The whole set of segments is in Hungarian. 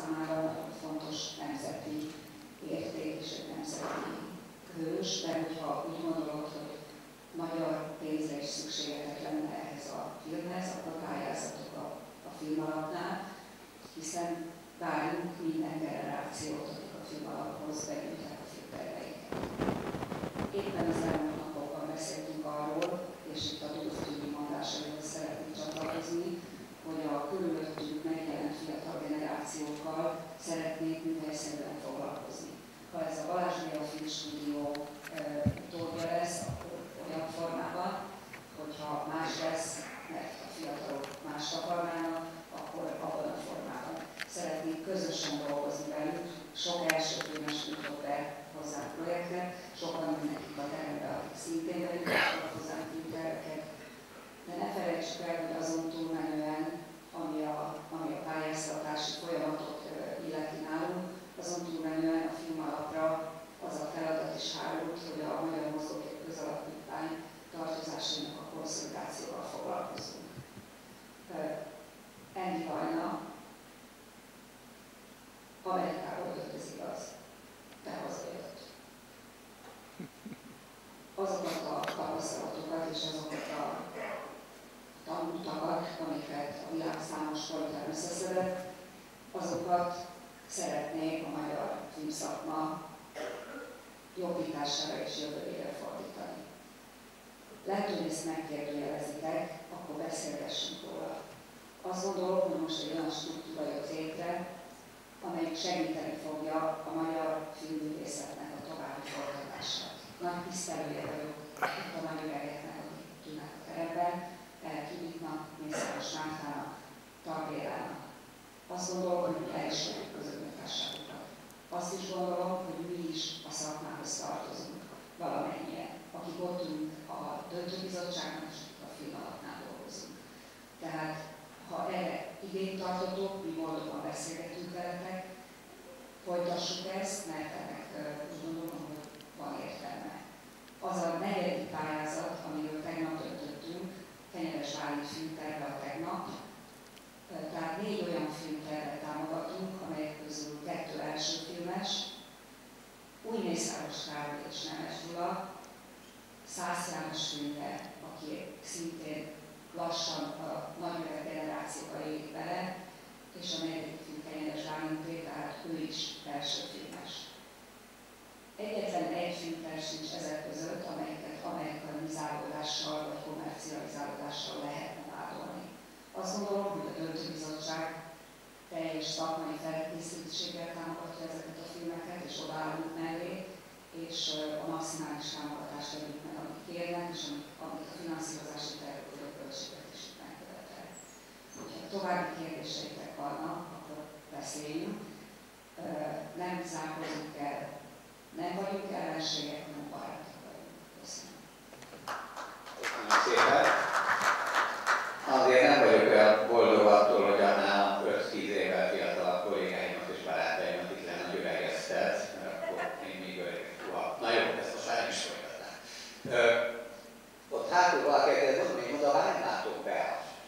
számára nagyon fontos nemzeti érték és egy nemzeti hős, de hogyha úgy gondolod, hogy magyar pénzre is szükségetek lenne ehhez a filmhez, akkor pályázatok a Filmalapnál, hiszen várjunk minden generációt, akik a Filmalaphoz benyújtják a filmterveiket. Éppen az elmúlt napokban beszéltünk arról, és itt a Dózs mondásaihoz szeretnék csatlakozni, hogy a körülöttünk megjelent fiatal generációkkal szeretnék műhelyszerűen foglalkozni. Ha ez a Balázs Béla Filmstúdió utódja lesz, akkor olyan formában, hogyha más lesz, mert a fiatalok más akarnának, akkor abban a formában. Szeretnék közösen dolgozni velük, sok elsőfilmes jutott be hozzánk projektet, sokan mindenkit a terembe, akik szintén velük adtak hozzánk filmterveket. De ne felejtsük el, hogy azon túlmenően, ami a pályáztatási folyamatot illeti nálunk, azon túlmenően a Filmalapra az a feladat is hárult, hogy a Magyar Mozgókép Közalapítvány tartozásainak a konszolidációval foglalkozunk. Andy Vajna Amerikából jött, ez igaz, de hazajött. Azokat a tapasztalatokat és azokat a tanultakat, amiket a világ számos pontján összeszedett, azokat szeretnék a magyar filmszakma jobbítására és jövőjére fordítani. Lehet, hogy ezt megkérdőjelezitek, akkor beszélgessünk róla. Azt gondolom, hogy most egy olyan struktúra jött létre, amelyik segíteni fogja a magyar filmművészetnek a további folytatását. Nagy tisztelője vagyok itt a nagy öregeknek, akik tudnak a teremben, Juditnak, Mészáros Mártának, Tarbélának. Azt gondolom, hogy mi elismerjük az önmunkásságukat. Azt is gondolom, hogy mi is a szakmához tartozunk valamennyien, akik ott ülünk a döntőbizottságnak és a Filmalapnál dolgozunk. Tehát, ha erre igényt tartotok, mi boldogan beszélgetünk veletek, folytassuk ezt, mert ennek úgy gondolom, hogy van értelme. Az a negyedik pályázat, amiről tegnap döntöttünk, Kenyeres Bálint filmterve a tegnap, tehát 4 olyan filmtervet támogatunk, amelyek közül 2 elsőfilmes, Új Mészáros Károly és Nemes Gyula, Szász János filmje, aki szintén lassan a nagyöreg generációba élik bele, és a 4. film Kenyeres Bálinté, tehát ő is elsőfilmes. Egyetlen egy filmterv sincs ezek között, amelyeket amerikanizálódással vagy kommercializálódással lehetne vádolni. Azt gondolom, hogy a döntőbizottság teljes szakmai felkészültséggel támogatja ezeket a filmeket, és odaállunk mellé, és a maximális támogatást adjuk meg, amit kérnek, és amit a finanszírozási területről költségvetését megkövetel. Ha további kérdéseitek vannak, akkor beszéljünk. Nem zárkozunk el, nem vagyunk ellenségek, hanem barátok vagyunk. Köszönöm. Köszönöm szépen. Azért nem vagyok olyan boldog attól, hogy annál 5-10 évvel fiatalabb kollégáimat és barátaimat itt lenne a üvegeztet, mert akkor én még na jó, ezt most már is folytatnám. Ott hátul valaki kérdez, hogy még oda már nem látok be.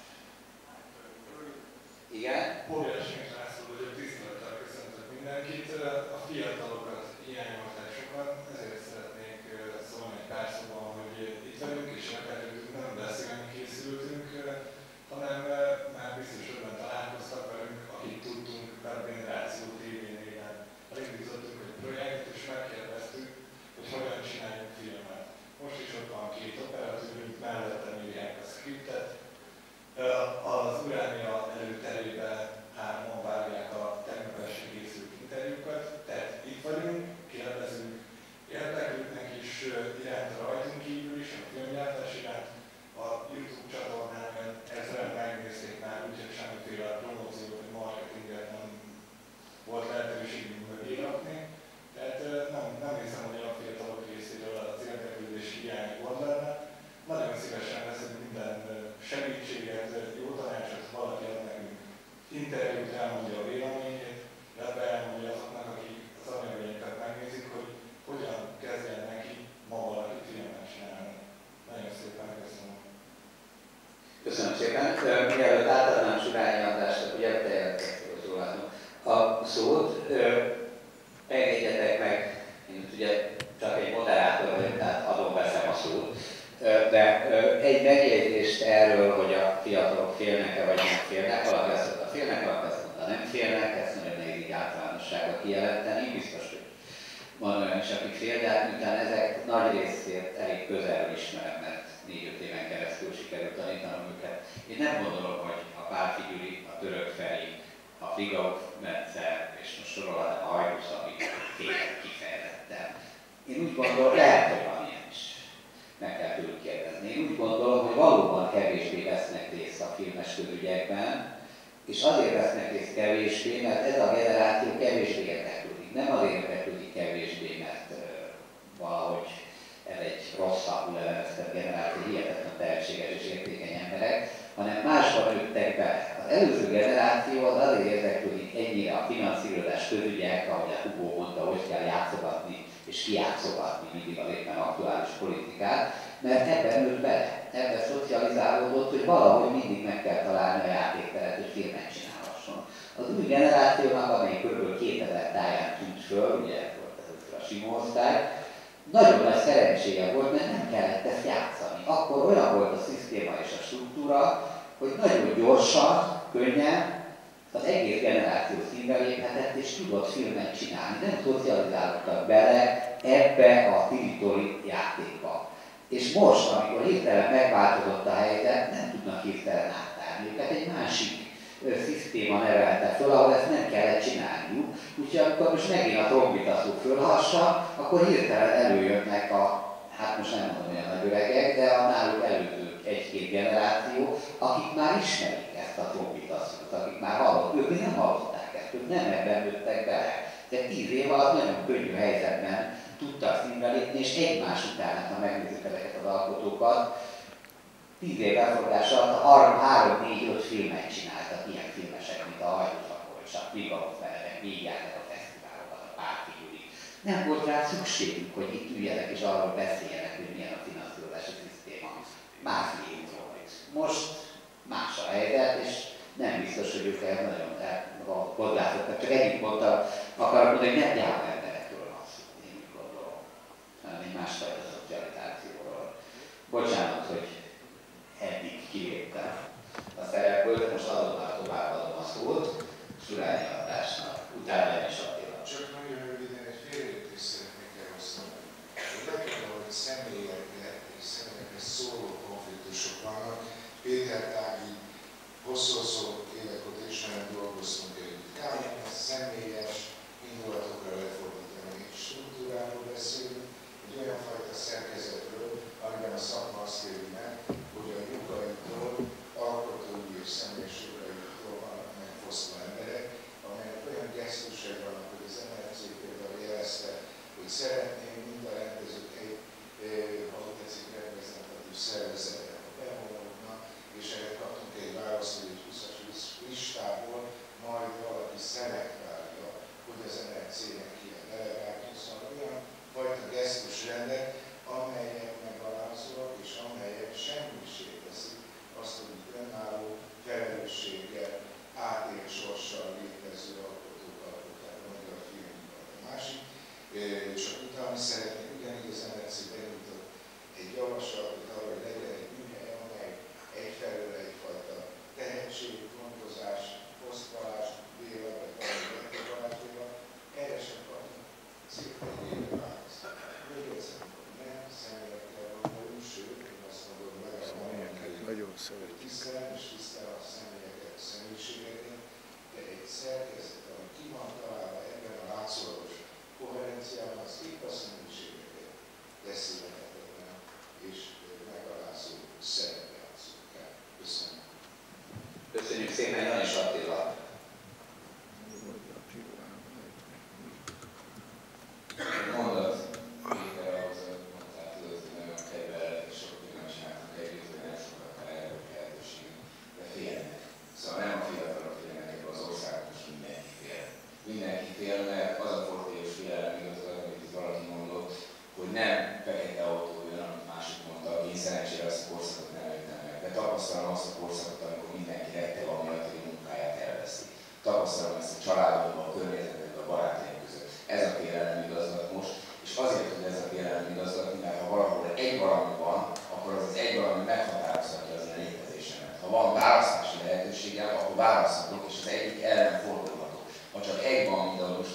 Igen? Óriási László vagyok, tisztelettel köszöntök mindenkit. A fiatalokat hiányolták sokan, ezért szeretnék szólni egy pár szóban, hogy itt vagyunk és nem beszélni készültünk, hanem már biztos öbben találkoztak velünk, akik tudtunk per generáció TV-néven. Elindítottunk egy projektet és megkérdeztük, hogy hogyan csináljunk filmet. Most is ott van 2 operatőrünk, mellettem írják a scriptet. Az Uránia előterében 3-an várják a tegnap este készült interjúkat, tehát itt vagyunk, kérdezünk érdeklődnek is iránt rajtunk kívül is, a filmgyártás iránt. A YouTube csatornán ezzel megnézték már, úgyhogy semmiféle promóciót vagy marketinget nem volt lehetőségünk mögé rakni. Tehát nem hiszem, hogy a fiatalok részéről az érdeklődés hiány volt lenne. Nagyon szívesen veszünk minden segítséget, jó tanácsot, valaki ad nekünk interjút, elmondja a véleményét, illetve elmondja azoknak, akik az anyagainkat megnézik, hogy hogyan kezdjen neki ma valaki filmet csinálni. Nagyon szépen köszönöm. Köszönöm szépen. Mielőtt átadnám Surányi Andrásnak, ugye bejelentkeztél, hogy jól látom. A kijelenteni, biztos, hogy van olyan is, aki fél, de hát miután ezek nagy részét elég közelről ismerem, mert 4-5 éven keresztül sikerült tanítanom őket. Én nem gondolom, hogy a Pálffy Gyuri, a Török Feri, a Frigauf Metzer, és most sorolhatnám a Hajdúsz, amik kifejezetten. Én úgy gondolom, lehet, hogy van ilyen is. Meg kell tőlük kérdezni. Én úgy gondolom, hogy valóban kevésbé vesznek részt a filmes közügyekben, és azért vesznek részt kevésbé, mert ez a generáció kevésbé érdeklődik. Nem azért érdeklődik kevésbé, mert valahogy ez egy rosszabbul leveleztett generáció, hihetetlen tehetséges és értékeny emberek, hanem másban nőttek be. Az előző generáció az azért érdeklődik ennyire a finanszírozás közügyek, ahogy a Hugo mondta, hogy kell játszogatni és kijátszogatni mindig az éppen aktuális politikát, mert ebben nőtt bele, ebben szocializálódott, hogy valahogy mindig meg kell találni a játékteret, hogy filmet csinálhasson. Az új generációnak, amely kb. 2000 táján tűnt föl, ugye volt ez a sima osztály, nagyon nagy szerencséje volt, mert nem kellett ezt játszani. Akkor olyan volt a szisztéma és a struktúra, hogy nagyon gyorsan, könnyen az egész generáció színbe léphetett és tudott filmet csinálni. Nem szocializálódtak bele ebbe a tiritori játékba. És most, amikor hirtelen megváltozott a helyzet, nem tudnak hirtelen átállni. Őket egy másik szisztéma nevelte föl, ahol ezt nem kellett csinálniuk. Úgyhogy amikor most megint a trombita szó fölhassa, akkor hirtelen előjönnek hát most nem mondom olyan nagy öregek, de a náluk előző 1-2 generáció, akik már ismerik ezt a trombita szót, akik már hallották, ők nem hallották ezt, ők nem ebben nőttek bele. De 10 év alatt nagyon könnyű helyzetben tudtak színre lépni, és egymás után, ha megnézzük ezeket az alkotókat, 10 év elfordulás alatt 3-4-5 filmet csináltak, ilyen filmesek, mint a Hajdús Akolcs, a Frigauf Metzer, végigjárt a fesztiválokat, a Pálffy Gyuri. Nem volt rá szükségük, hogy itt üljenek és arról beszéljenek, hogy milyen a finanszírozási szisztéma. Másfél év volt. Most más a helyzet, és nem biztos, hogy ők ehhez nagyon hozzátottak. Csak egyik mondta, akarok mondani, hogy nem gyáva emberekről van szó, én úgy gondolom, hanem egy másfajta szocializációról. Bocsánat, hogy eddig kiléptem a szerepből, de most azonnal továbbadom a szót Surányi Andrásnak, utána én is Attila. Csak nagyon röviden egy félreértést szeretnék elosztani. Legjobb, hogy személyekre és személyekre szóló konfliktusok vannak. Péter Tági hosszú évek óta ismerem, dolgoztunk együtt. Kármilyen személyes indulatokra lefordítani, egy struktúráról beszélünk, egy olyan fajta szerkezetről, amiben a szakma azt kéri meg, hogy a jogaitól, alkotói és személyes jogaitól vannak megfosztva emberek, amelyek olyan gesztusai vannak, hogy az MLC például jelezte, hogy szeretném mind a rendezők egy, ha úgy tetszik, reprezentatív szervezetet a bevonóknak, és erre kaptunk egy választ, hogy egy 20-as listából majd valaki szelektálja, hogy az MLC-nek ilyen delegáció, szóval olyan fajta gesztusrendek, amelyek megalázóak és amelyek semmisé teszik azt, hogy itt önálló felelősséggel, átélt sorssal létező alkotók alkották a magyar filmipart. A másik, csak utána szeretnék, ugyanígy az MLC benyújtott egy javaslatot arra, hogy legyen egy műhely, amely egyfelől egyfajta tehetség, gondozás, posztvalás, Béla, vagy valami Balázs Béla, erre sem kapnak cirka egy éve választ. Még egyszer, nem személyekkel gondolunk, sőt, én azt mondom, legalább hogy tisztelem és tisztelem a személyeket, a személyiségeket, de egy szerkezet, ami ki van találva ebben a látszólagos koherenciában, az épp a személyiségeket teszi lehetetlen és megalázó szerepbe játszunk el. Köszönöm. Köszönjük szépen, Janis Attila! Mondat, végre ahhoz, amit mondtál, tudod, hogy nagyon kedvelek, és sok mindent csináltunk együtt, hogy nem sokat kell erről lehetőségünk, de félnek. Szóval nem a fiatalok félnek, ebben az országban most mindenki fél. Mindenki fél, mert az a fortélyos félelem igazolni, amit itt valaki mondott, hogy nem fekete autó jön, amit másik mondta, én szerencsére azt a korszakot nem éltem meg. De tapasztalom azt a korszakot, amikor mindenki retteg amiatt, hogy a munkáját elveszi. Tapasztalom ezt a családomban, a környezetemben, a barátaim között. Ez a félelem igazolhat most, és azért, hogy ez a félelem igazolhatni, mert ha valahol egy valami van, akkor az egy valami meghatározhatja az én létezésemet. Ha van választási lehetőségem, akkor választhatok, és az egyik ellen fordulhatok. Ha csak egy van, mint ahogy most a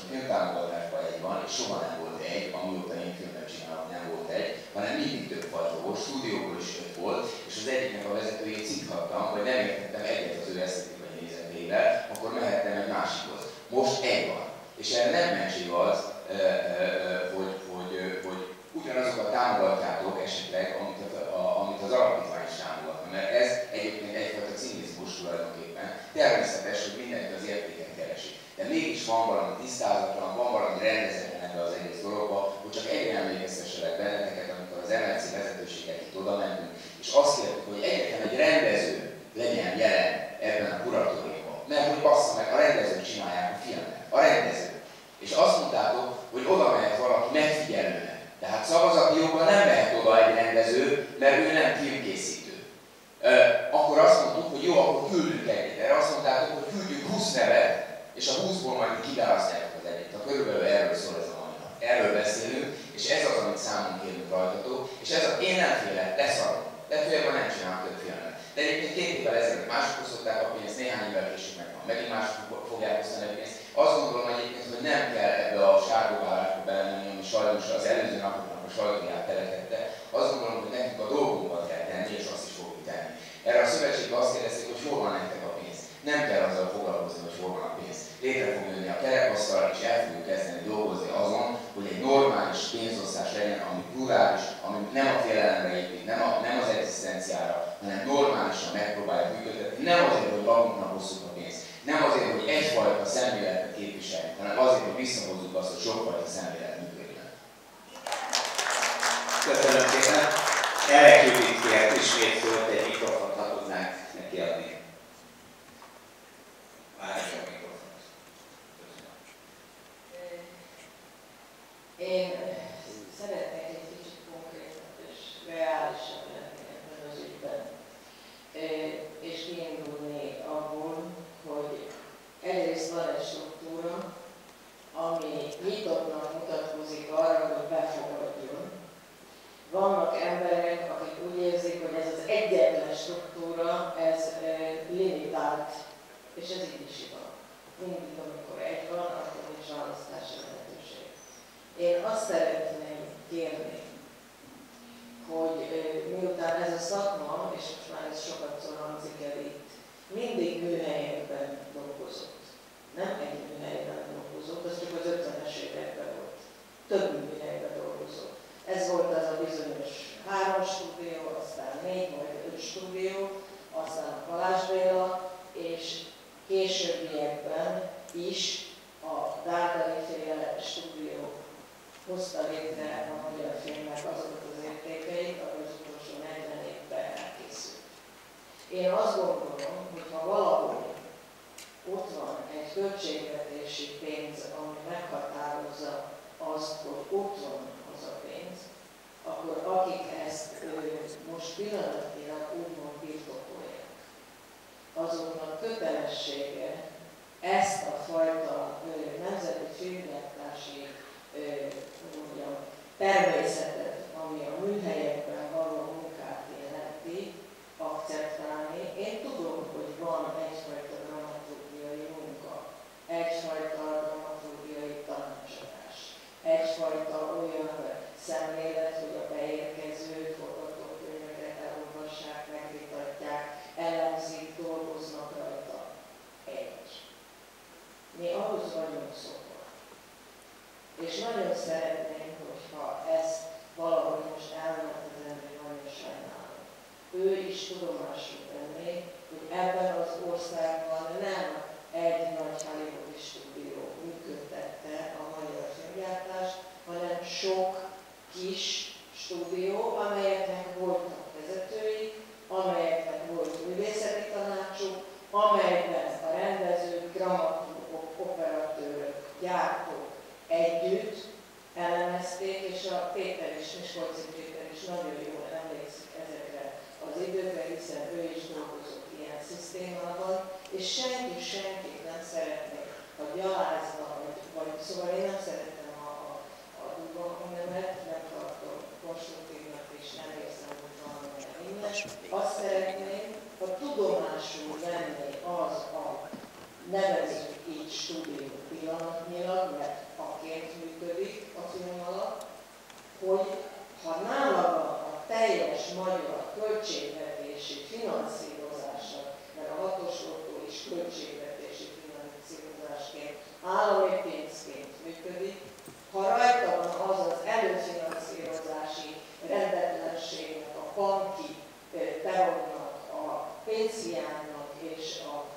támogatásban egy van, és soha nem volt egy, amióta én filmet csinálok, nem volt egy, hanem mindig több fajta volt, stúdióból is több volt, és az egyiknek a vezetőjét cikhattam, hogy nem értettem egyet az ő esztetikai nézetével, akkor mehettem egy másikhoz. Most egy van. És erre nem mentség az, hogy ugyanazokat támogatjátok esetleg, amit az alapítvány is támogatna, mert ez egyébként egyfajta cinizmus tulajdonképpen. Természetes, hogy mindenki az értéket keresi. De mégis van valami tisztázatlan, van valami rendezetlen ebbe az egész dologba, hogy csak egyre emlékeztesselek benneteket, amikor az MLC vezetőséget itt oda mentünk, és azt kértük, hogy egyetlen egy rendező legyen jelen ebben a kuratóriumban. Mert hogy bassza meg, a rendezők csinálják a filmet. A rendező. És azt mondtátok, hogy oda mehet valaki megfigyelőnek. Tehát szavazati joggal nem mehet oda egy rendező, mert ő nem filmkészítő. Akkor azt mondtuk, hogy jó, akkor küldünk egyet. Erre azt mondtátok, hogy küldjünk 20 nevet, és a 20-ból majd kiválasztjátok az egyet. Körülbelül erről szól ez a mai nap. Erről beszélünk, és ez az, amit számon kérünk rajtatok, és ez az én nem félek, leszarom. Legfőjebben nem csinálok több filmet. De egyébként 2 évvel ezelőtt mások osztották a pénzt, néhány évvel később megvan. Megint mások fogják osztani a pénzt. Azt gondolom egyébként, hogy nem kell ebbe a sárgóválásba belemenni, ami sajnos az előző napoknak a sajtóját teletette. Azt gondolom, hogy nekünk a dolgunkat kell tenni, és azt is fogjuk tenni. Erre a szövetségben azt kérdezték, hogy hol van nektek a pénz. Nem kell azzal foglalkozni, hogy hol van a pénz. Létre fog jönni a kerekasztal, és el fogjuk kezdeni dolgozni azon, hogy egy normális pénzosztás legyen, ami plurális, ami nem a félelemre épít, nem az egzisztenciára, hanem normálisan megpróbáljuk működtetni. Nem azért, hogy magunknak hozzuk a pénzt, nem azért, hogy egyfajta szemléletet képviseljünk, hanem azért, hogy visszahozzuk azt, hogy sokfajta szemlélet működjön. Köszönöm szépen. Elek Judit kért ismét szólt, egy mikrofont ha tudnánk neki adni. Várjuk a mikrofont. Én szeretnék egy kicsit konkrétabb és reálisabb lenni ebben az ügyben, és kiindulni abból, hogy egyrészt van egy struktúra, ami nyitottnak mutatkozik arra, hogy befogadjon. Vannak emberek, akik úgy érzik, hogy ez az egyetlen struktúra, ez limitált, és ez így is van. Mindig, amikor egy van, akkor nincs választási lehetőség. Én azt szeretném kérni, hogy miután ez a szakma, és most már ez sokat hangzik el itt, mindig műhelyekben dolgozott. Nem egy műhelyben dolgozott, az csak az 50-es években volt. Több műhelyben dolgozott. Ez volt az a bizonyos 3 stúdió, aztán 4 vagy 5 stúdió, aztán a Balázs Béla, és későbbiekben is a Dárdai-féle stúdió hozta létre a magyar filmnek azokat az értékeit, ahogy az utolsó 40 évben elkészült. Én azt gondolom, hogy ha valahol ott van egy költségvetési pénz, ami meghatározza azt, hogy ott van az a pénz, akkor akik ezt most pillanatnyilag úgymond birtokolják, azoknak kötelessége ezt a fajta nemzeti filmgyártási természetet, ami a műhelyekben való munkát jelenti, akceptálni. Én tudom, hogy van egyfajta dramaturgiai munka, egyfajta dramaturgiai tanácsadás, egyfajta olyan szemlélet, hogy a beérkező forgatókönyveket elolvassák, megvitatják, elemzik, dolgoznak rajta. Mi ahhoz vagyunk szokva. És nagyon szeretném, hogyha ezt valahogy most elment az ember, nagyon sajnálom. Ő is tudomásul venné, hogy ebben az országban nem egy nagy hollywoodi stúdió működtette a magyar filmgyártást, hanem sok kis stúdió, amelyeknek voltak vezetői, amelyeknek volt művészeti tanácsuk, amelyben a rendezők, dramaturgok, operatőrök, gyártók együtt elemezték, és a Péter is, Miskolci Péter is nagyon jól emlékszik ezekre az időkre, hiszen ő is dolgozott ilyen szisztémában, és senkit nem szeretnék, ha gyalázna, vagy szóval én nem szeretem a durva hangnemet, nem tartom konstruktívnak, és nem érzem, hogy valamilyen innen. Azt szeretném, ha tudomásul venni az a nevező így stúdió pillanatnyilag, mert aként működik a film alatt, hogy ha nála a teljes magyar költségvetési finanszírozása, mert a hatos lottó is költségvetési finanszírozásként, állami pénzként működik, ha rajta van az az előfinanszírozási rendetlenségnek, a banki terornak, a pénzhiánynak és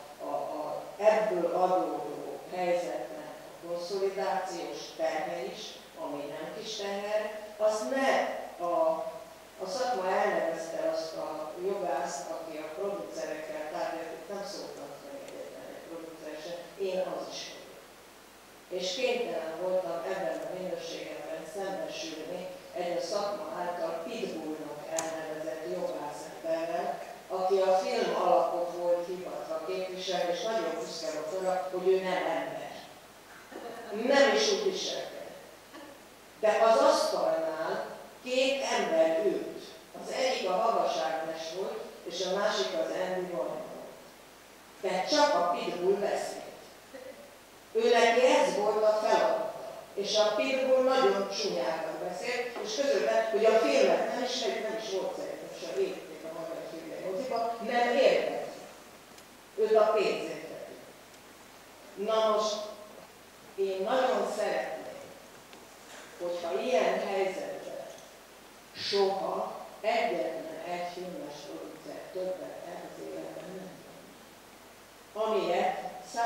ebből adódó helyzetnek a konszolidációs terhe is, ami nem kis teher, azt ne a szakma elnevezte azt a jogászt, aki a producerekkel tárgyalt, nem szóltak meg egyetlen egy produceresen, én az is vagyok. És kénytelen voltam ebben a minőségemben szembesülni egy a szakma által pitbullnak elnevezett jogászemberrel, aki a film alapot volt hivatva képviselni, és nagyon büszke volt arra, hogy ő nem ember. Nem is úgy viselkedett. De az asztalnál két ember ült. Az egyik a Havas Ágnes volt, és a másik az Andy Vajna volt. De csak a pitbull beszélt. Ő neki ez volt a feladata. És a pitbull nagyon csúnyákat beszélt, és közölte, hogy a filmet nem is volt szerintem, se érték a magyar filmjeimoziba, nem érdekli. Őt a pénzért veti. Na most, én nagyon szeretném, hogyha ilyen helyzetben soha egyetlen egy filmes producer többet az életben nem van. Amilyet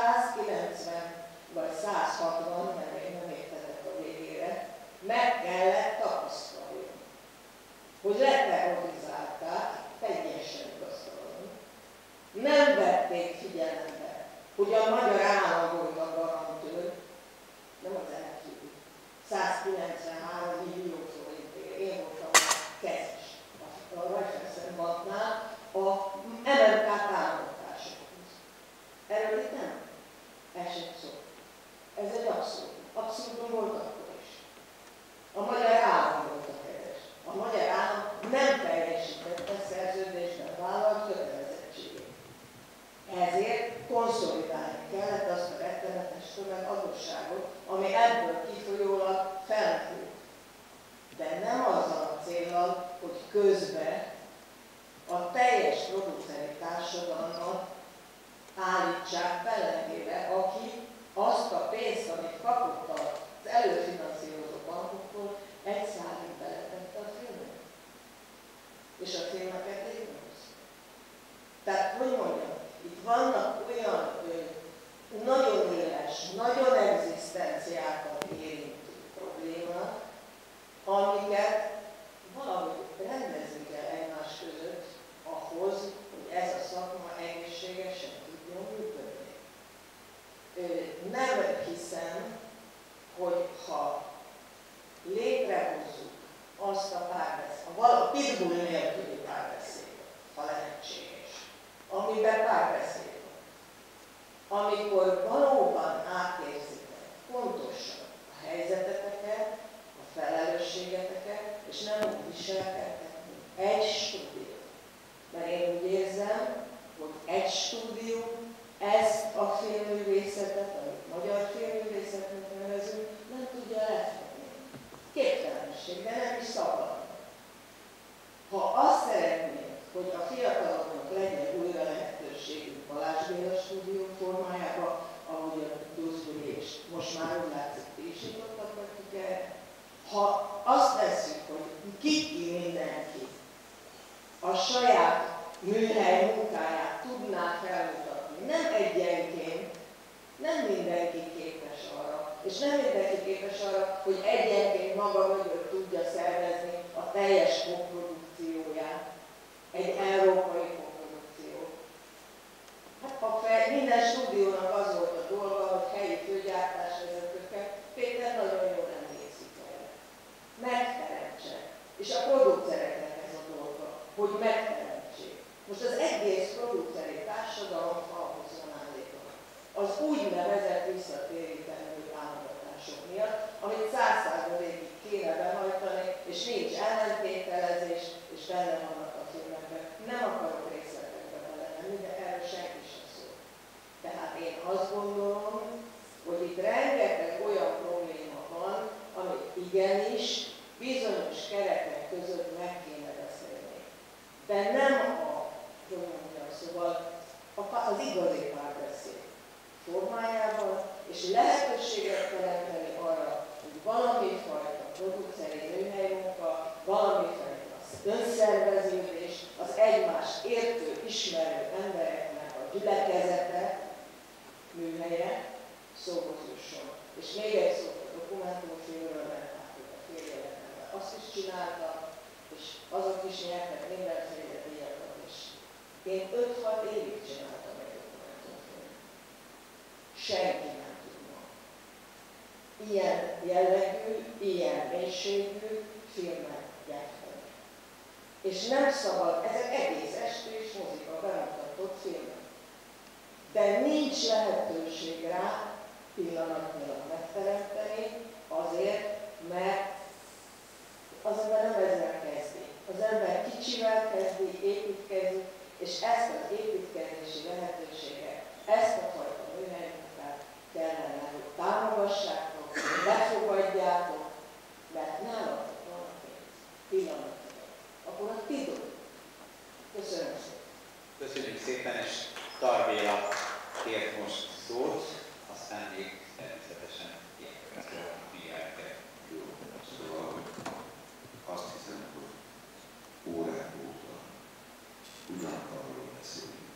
190 vagy 160, mert még nem értetett a végére, meg kellett tapasztalni, hogy leterrorizálták, teljesen igaztalanul. Nem vették figyelembe, hogy a magyar állam volt a garantőr, nem az elkívül. 193 millió forintért én voltam a kezes a Rajfekszen banknál a MMK támogatásokhoz. Erről itt nem esett szó. Ez egy abszurd. Abszurdum volt akkor is. A magyar állam volt a kezes. A magyar állam nem teljesítette szerződésben vállalt kötelezettségét. Ezért konszolidálni kellett azt a rettenetes tömegadósságot, ami ebből kifolyólag felfűlt. De nem azzal a céllal, hogy közben a teljes produceri társadalmat állítsák pellengére, aki azt a pénzt, amit kapott az előfinanszírozó bankoktól, egy szárig beletette a filmet. És a filmeket így rossz. Tehát, hogy mondjam, itt vannak olyan nagyon éles, nagyon egzisztenciákat érintő problémák, amiket valahogy rendezni kell egymás között ahhoz, hogy ez a szakma egészségesen tudjon működni. Nem hiszem, hogy ha létrehozzuk azt a párbeszédet, a pitbull nélküli párbeszédet, ha lehetséges, amiben párbeszéd van, amikor valóban átérzitek pontosan a helyzeteteket, a felelősségeteket, és nem úgy viselkedtek, mint egy stúdió. Mert én úgy érzem, hogy egy stúdió ezt a filmművészetet, amit magyar filmművészetnek nevezünk, nem tudja lefogni. Képtelenség, de nem is szabad. Ha azt szeretnénk, hogy a fiataloknak legyen újra lehetőségünk Balázs Béla stúdió formájában, ahogy a Dúszburi és most már úgy látszik, ti is nyitottak vagytok erre. Ha azt tesszük, hogy ki mindenki a saját műhely munkáját tudná felmutatni, nem egyenként, nem mindenki képes arra, és nem mindenki képes arra, hogy egyenként maga mögött tudja szervezni a teljes koprodukcióját, egy európai koprodukció. Hát minden stúdiónak az volt a dolga, hogy helyi főgyártásvezetőket, Péter nagyon jól emlékszik erre, megteremtse. És a producereknek ez a dolga, hogy megteremtsék. Most az egész produceri társadalom ahhoz van állítva. Az úgynevezett visszatérítendő támogatások miatt, amit 100%-ig kéne behajtani, és nincs ellentételezés, és benne vannak a filmekben. Nem akarok részletekbe belemenni, de erről senki sem szól. Tehát én azt is bizonyos keretek között meg kéne beszélni. De nem szóval az igazi párbeszéd formájában, és lehetőséget teremteni arra, hogy valamifajta produceri nőhelymunka, valamifajta önszerveződés, az egymást értő, ismerő embereknek a gyülekezete, műhelye szóhoz jusson. És még egy szót a dokumentumfilmről, mert a fél életemben azt is csináltam, és azok is nyertek mindenféle díjakat is. Én 5-6 évig csináltam egy dokumentumfilmet. Senki nem tudna. Ilyen jellegű, ilyen mélységű filmet gyártani. És nem szabad, ezek egész estés mozika bemutatott filmek. De nincs lehetőség rá pillanatnyilag megteremteni, azért, mert az ember nem ezzel kezdi. Az ember kicsivel kezdi, építkezik, és ezt az építkezési lehetőséget, ezt a fajta műhelymunkát kellene, hogy támogassátok, befogadjátok, mert nálatok van a pénz, pillanatnyilag. Akkor a ti dolgok. Köszönöm szépen. Köszönjük szépen, és Tarbéla kért most szót, aztán még természetesen ilyeneket. Jó, szóval azt hiszem, hogy órák óta ugyanarról beszélünk.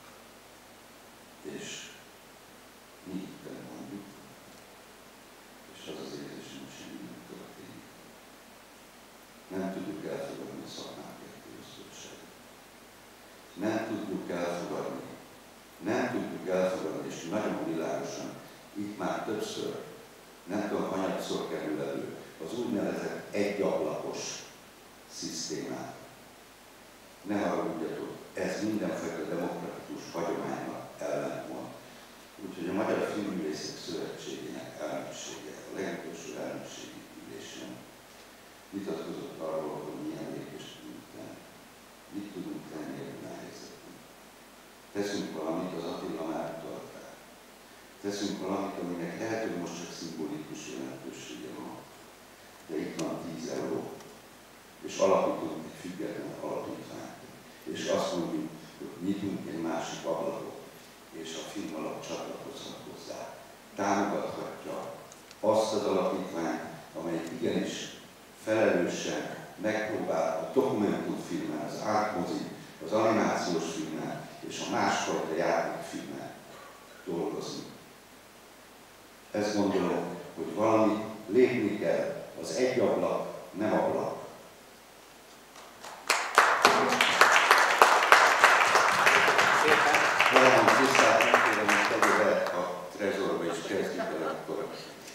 És mi itten mondjuk, és az az érzésünk, hogy semmi nem történik. Nem tudjuk elfogadni a szakmák értőosztottságot. Nem tudjuk elfogadni, és nagyon világosan, itt már többször, nem tudom, hanyatszor kerül elő, az úgynevezett egyablakos szisztémát. Ne haragudjatok, ez mindenfajta demokratikus hagyománynak ellentmond. Úgyhogy a Magyar Filmművészek Szövetségének elnöksége, a legutolsó elnökségi ülésen vitatkozott arról, hogy milyen lépést tudunk tenni. Mit tudunk tenni ebben a helyzetben. Teszünk valamit, az Attila már utalt rá. Teszünk valamit, aminek lehet, hogy most csak szimbolikus jelentősége van. De itt van 10 euró. És alapítunk egy független alapítványt. És azt mondjuk, hogy nyitunk egy másik ablakot, és a film alap csatlakozhat hozzá. Támogathatja azt az alapítványt, amely igenis felelősen megpróbál a dokumentumfilmen, az ártmozi, az animációs filmen és a másfajta játékfilmen dolgozni. Ezt gondolom, hogy valami lépni kell, az egy ablak, nem ablak. Valamint tisztát megkérem, hogy tegye be a trezorba és kezdjük el akkor.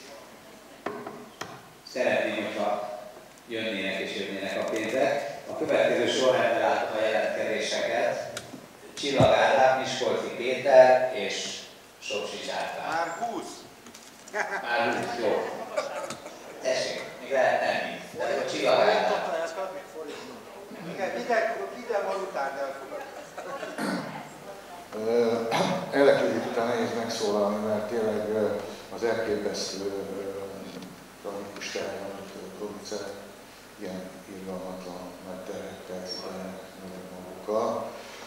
Szeretném, hogyha jönnének és jönnének a pénzek. A következő sorrendben látom a jelentkezéseket. Csillag Ádám, Miskolci Péter és Sopsi Zsákmán. Már 20! Már 20, jó. Tessék, még lehet nem így. De akkor Csillag Ádám. Ide van után elfogadni. Elektrikét után nehéz megszólalni, mert tényleg az elképesztő tragikus terhelő producerek ilyen irgalmatlan megterhettek meg magukkal.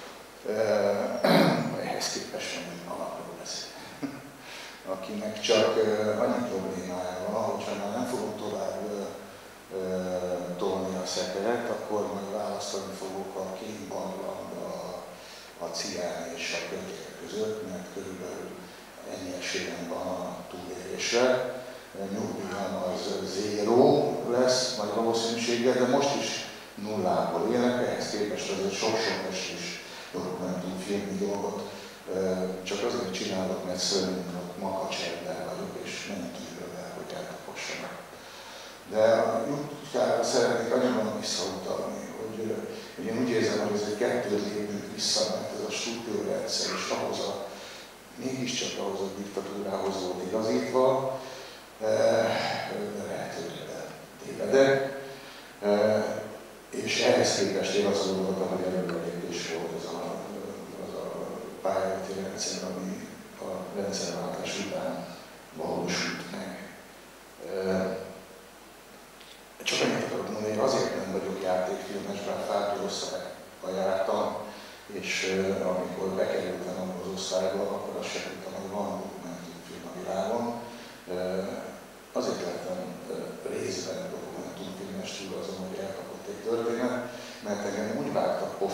Ehhez képest nem alapról beszél. Akinek csak annyi problémája van, hogyha már nem fogok tovább tolni a szekeret, akkor majd választani fogok a kénybarlang, a cián és a könyvek között, mert körülbelül ennyi esélyem van a túlélésre. Nyugdíjam az 0 lesz nagy valószínűséggel, de most is nullából élek, ehhez képest azért sok-sok estés dokumentumfilmi dolgot csak azért csinálok, mert szörnyűnök makacserben vagyok, és nem kívülvel, hogy eltapossanak. De a Jutkára szeretnék annyira visszautalni, hogy én úgy érzem, hogy ez egy kettőt lépünk vissza, mert ez a struktúrrendszer is mégiscsak ahhoz a diktatúrához volt igazítva, lehetőleg tévedek, és ehhez képest én azt gondoltam, hogy előrelépés volt az a pályázati rendszer, ami a rendszerváltás után valósult meg.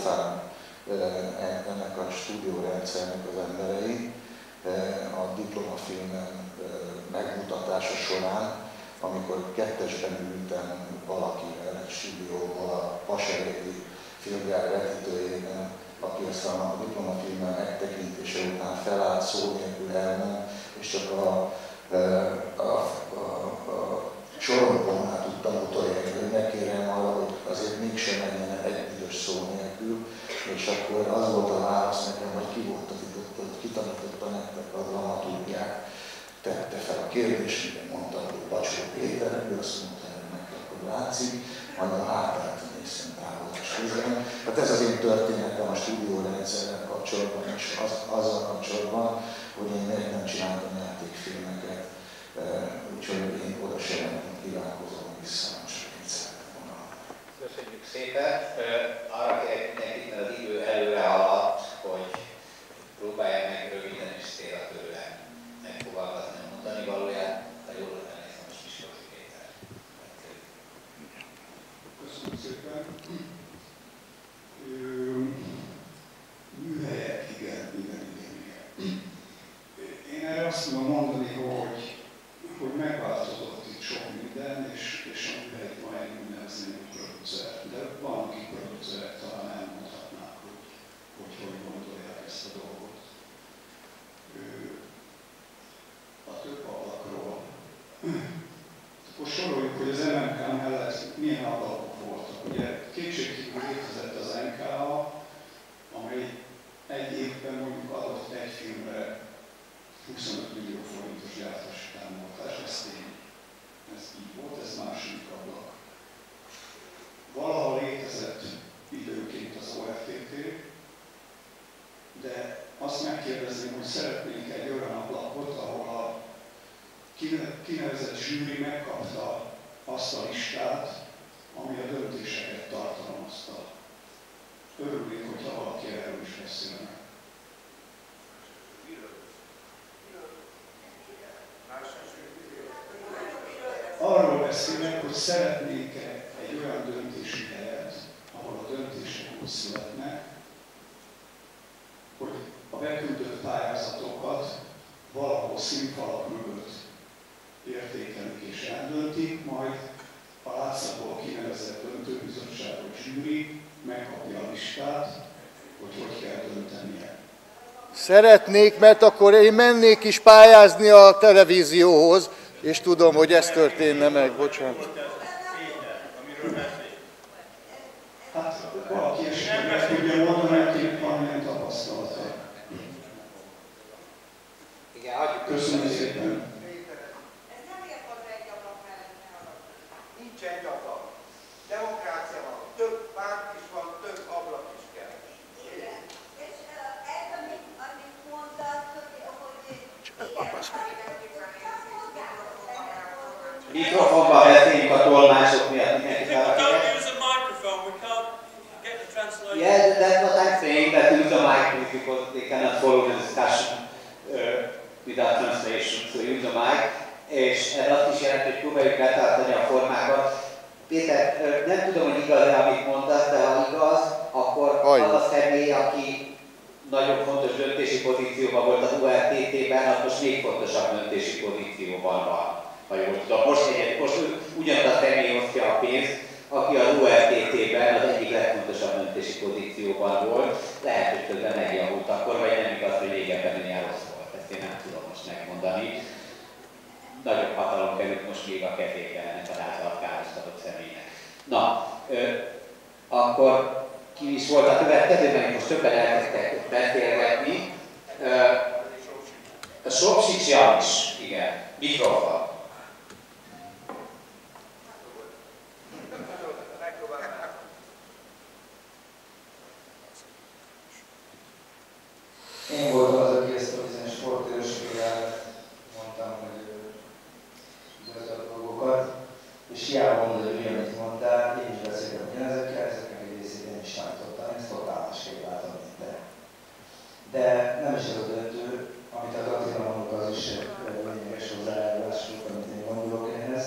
pofán ennek a stúdiórendszernek az emberei a diplomafilmen megmutatása során, amikor kettesben ültem valakivel egy stúdióból a Paserédi filmgyár vetítőjében, aki aztán a diplomafilmen megtekintése után felállt, szó nélkül elment, és csak a sorompónál tudtam utolérni, hogy ne kérem arra, hogy azért mégsem menjen egy büdös szó nélkül, és akkor az volt a válasz nekem, hogy ki volt tanított, ki tanította nektek a dramaturgiát, tette fel a kérdést, mire mondta, hogy Bacsó Péter, ő azt mondta, hogy nekem, hogy látszik, majd a hátát néztem távolás közben. Hát ez az én történetem a stúdiórendszerrel kapcsolatban, és azzal kapcsolatban, hogy én még nem csináltam játékfilmeket, úgyhogy én oda sem kívánkozom vissza, most én szeretem volna. Köszönjük szépen. Arra kérek mindenkit, mert az idő előre haladt, hogy próbálják meg röviden és célratörően megfogalmazni a mondani valóját, ha jól emlékszem, most Miskolci Péter. Köszönöm szépen. Műhelyek, igen. Én erre azt tudom mondani, hogy megváltozott itt sok minden, és a műhelyt ma én úgy nevezném, hogy producer. De van, akik producerek talán elmondhatnák, hogy gondolják ezt a dolgot. A több ablakról. Akkor soroljuk, hogy az MMK mellett milyen ablakok voltak. Ugye kétségkívül létezett az NKA, amely egy évben mondjuk adott egy filmre 25 millió forintos gyártási támogatás, ez tény. Ez így volt, ez második ablak. Valaha létezett időként az ORTT, de azt megkérdezném, hogy szeretnénk egy olyan ablakot, ahol a kinevezett zsűri megkapta azt a listát, ami a döntéseket tartalmazta. Örülnék, hogyha valaki erről is beszélne. Arról beszélnek, hogy szeretnék-e egy olyan döntési helyet, ahol a döntések úgy születnek, hogy a beküldött pályázatokat valahol színfalak mögött értékelik és eldöntik, majd a látszatból kinevezett döntőbizottság vagy zsűri megkapja a listát, hogy kell döntenie. Szeretnék, mert akkor én mennék is pályázni a televízióhoz, és tudom, hogy ez történne meg, bocsánat. Hát valaki esetleg meg tudja mondani, akinek valamilyen tapasztalata. Igen, hagyjuk. Köszönöm szépen. Ez nem ért az egy ablak mellett ne ablak. Nincs egy ablak. Demokrácia van. Több párt is van, több ablak is kell. Igen. És ez, amit mondasz, hogy mikrofonba beszéljünk a tolmácsok miatt, mindenki Don't use a microphone, we can't get the translation. Yeah, that's what I'm saying, that use a mic because they cannot follow the discussion without translation, so use a mic. És ez azt is jelenti, hogy próbáljuk betartani a formákat. Péter, nem tudom, hogy igaz-e, amit mondasz, de ha igaz, akkor az a személy, aki nagyon fontos döntési pozícióban volt az URTT-ben, az most még fontosabb döntési pozícióban van. Ha jól tudom. Most ugyanaz a személy osztja a pénzt, aki az URTT-ben az egyik legfontosabb döntési pozícióban volt. Lehet, hogy közben megjavult akkor, vagy nem igaz, hogy régebben ilyen rossz volt. Ezt én nem tudom most megmondani. Nagyobb hatalom került most még a kezébe ennek az által károsított személynek. Na, akkor ki is volt a következő, mert most többen elkezdtek beszélgetni. A Sopsics Janis, igen, mikrofon. Én voltam az, aki ezt a bizonyos sportőrséggel mondtam, hogy igazad a dolgokat, és hiába mondod, hogy ugyanit mondtál, én is beszéltem ugyanezekkel, ezeknek egy részét én is tanítottam, ezt totál másképp látom, mint te. De nem is ez a döntő, amit az Attila mondott, az is lényeges hozzájárulásuk, amit én gondolok ehhez.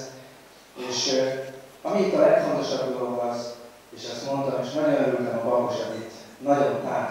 És ami itt a legfontosabb dolog az, és ezt mondtam, és nagyon örültem a Bakos Edit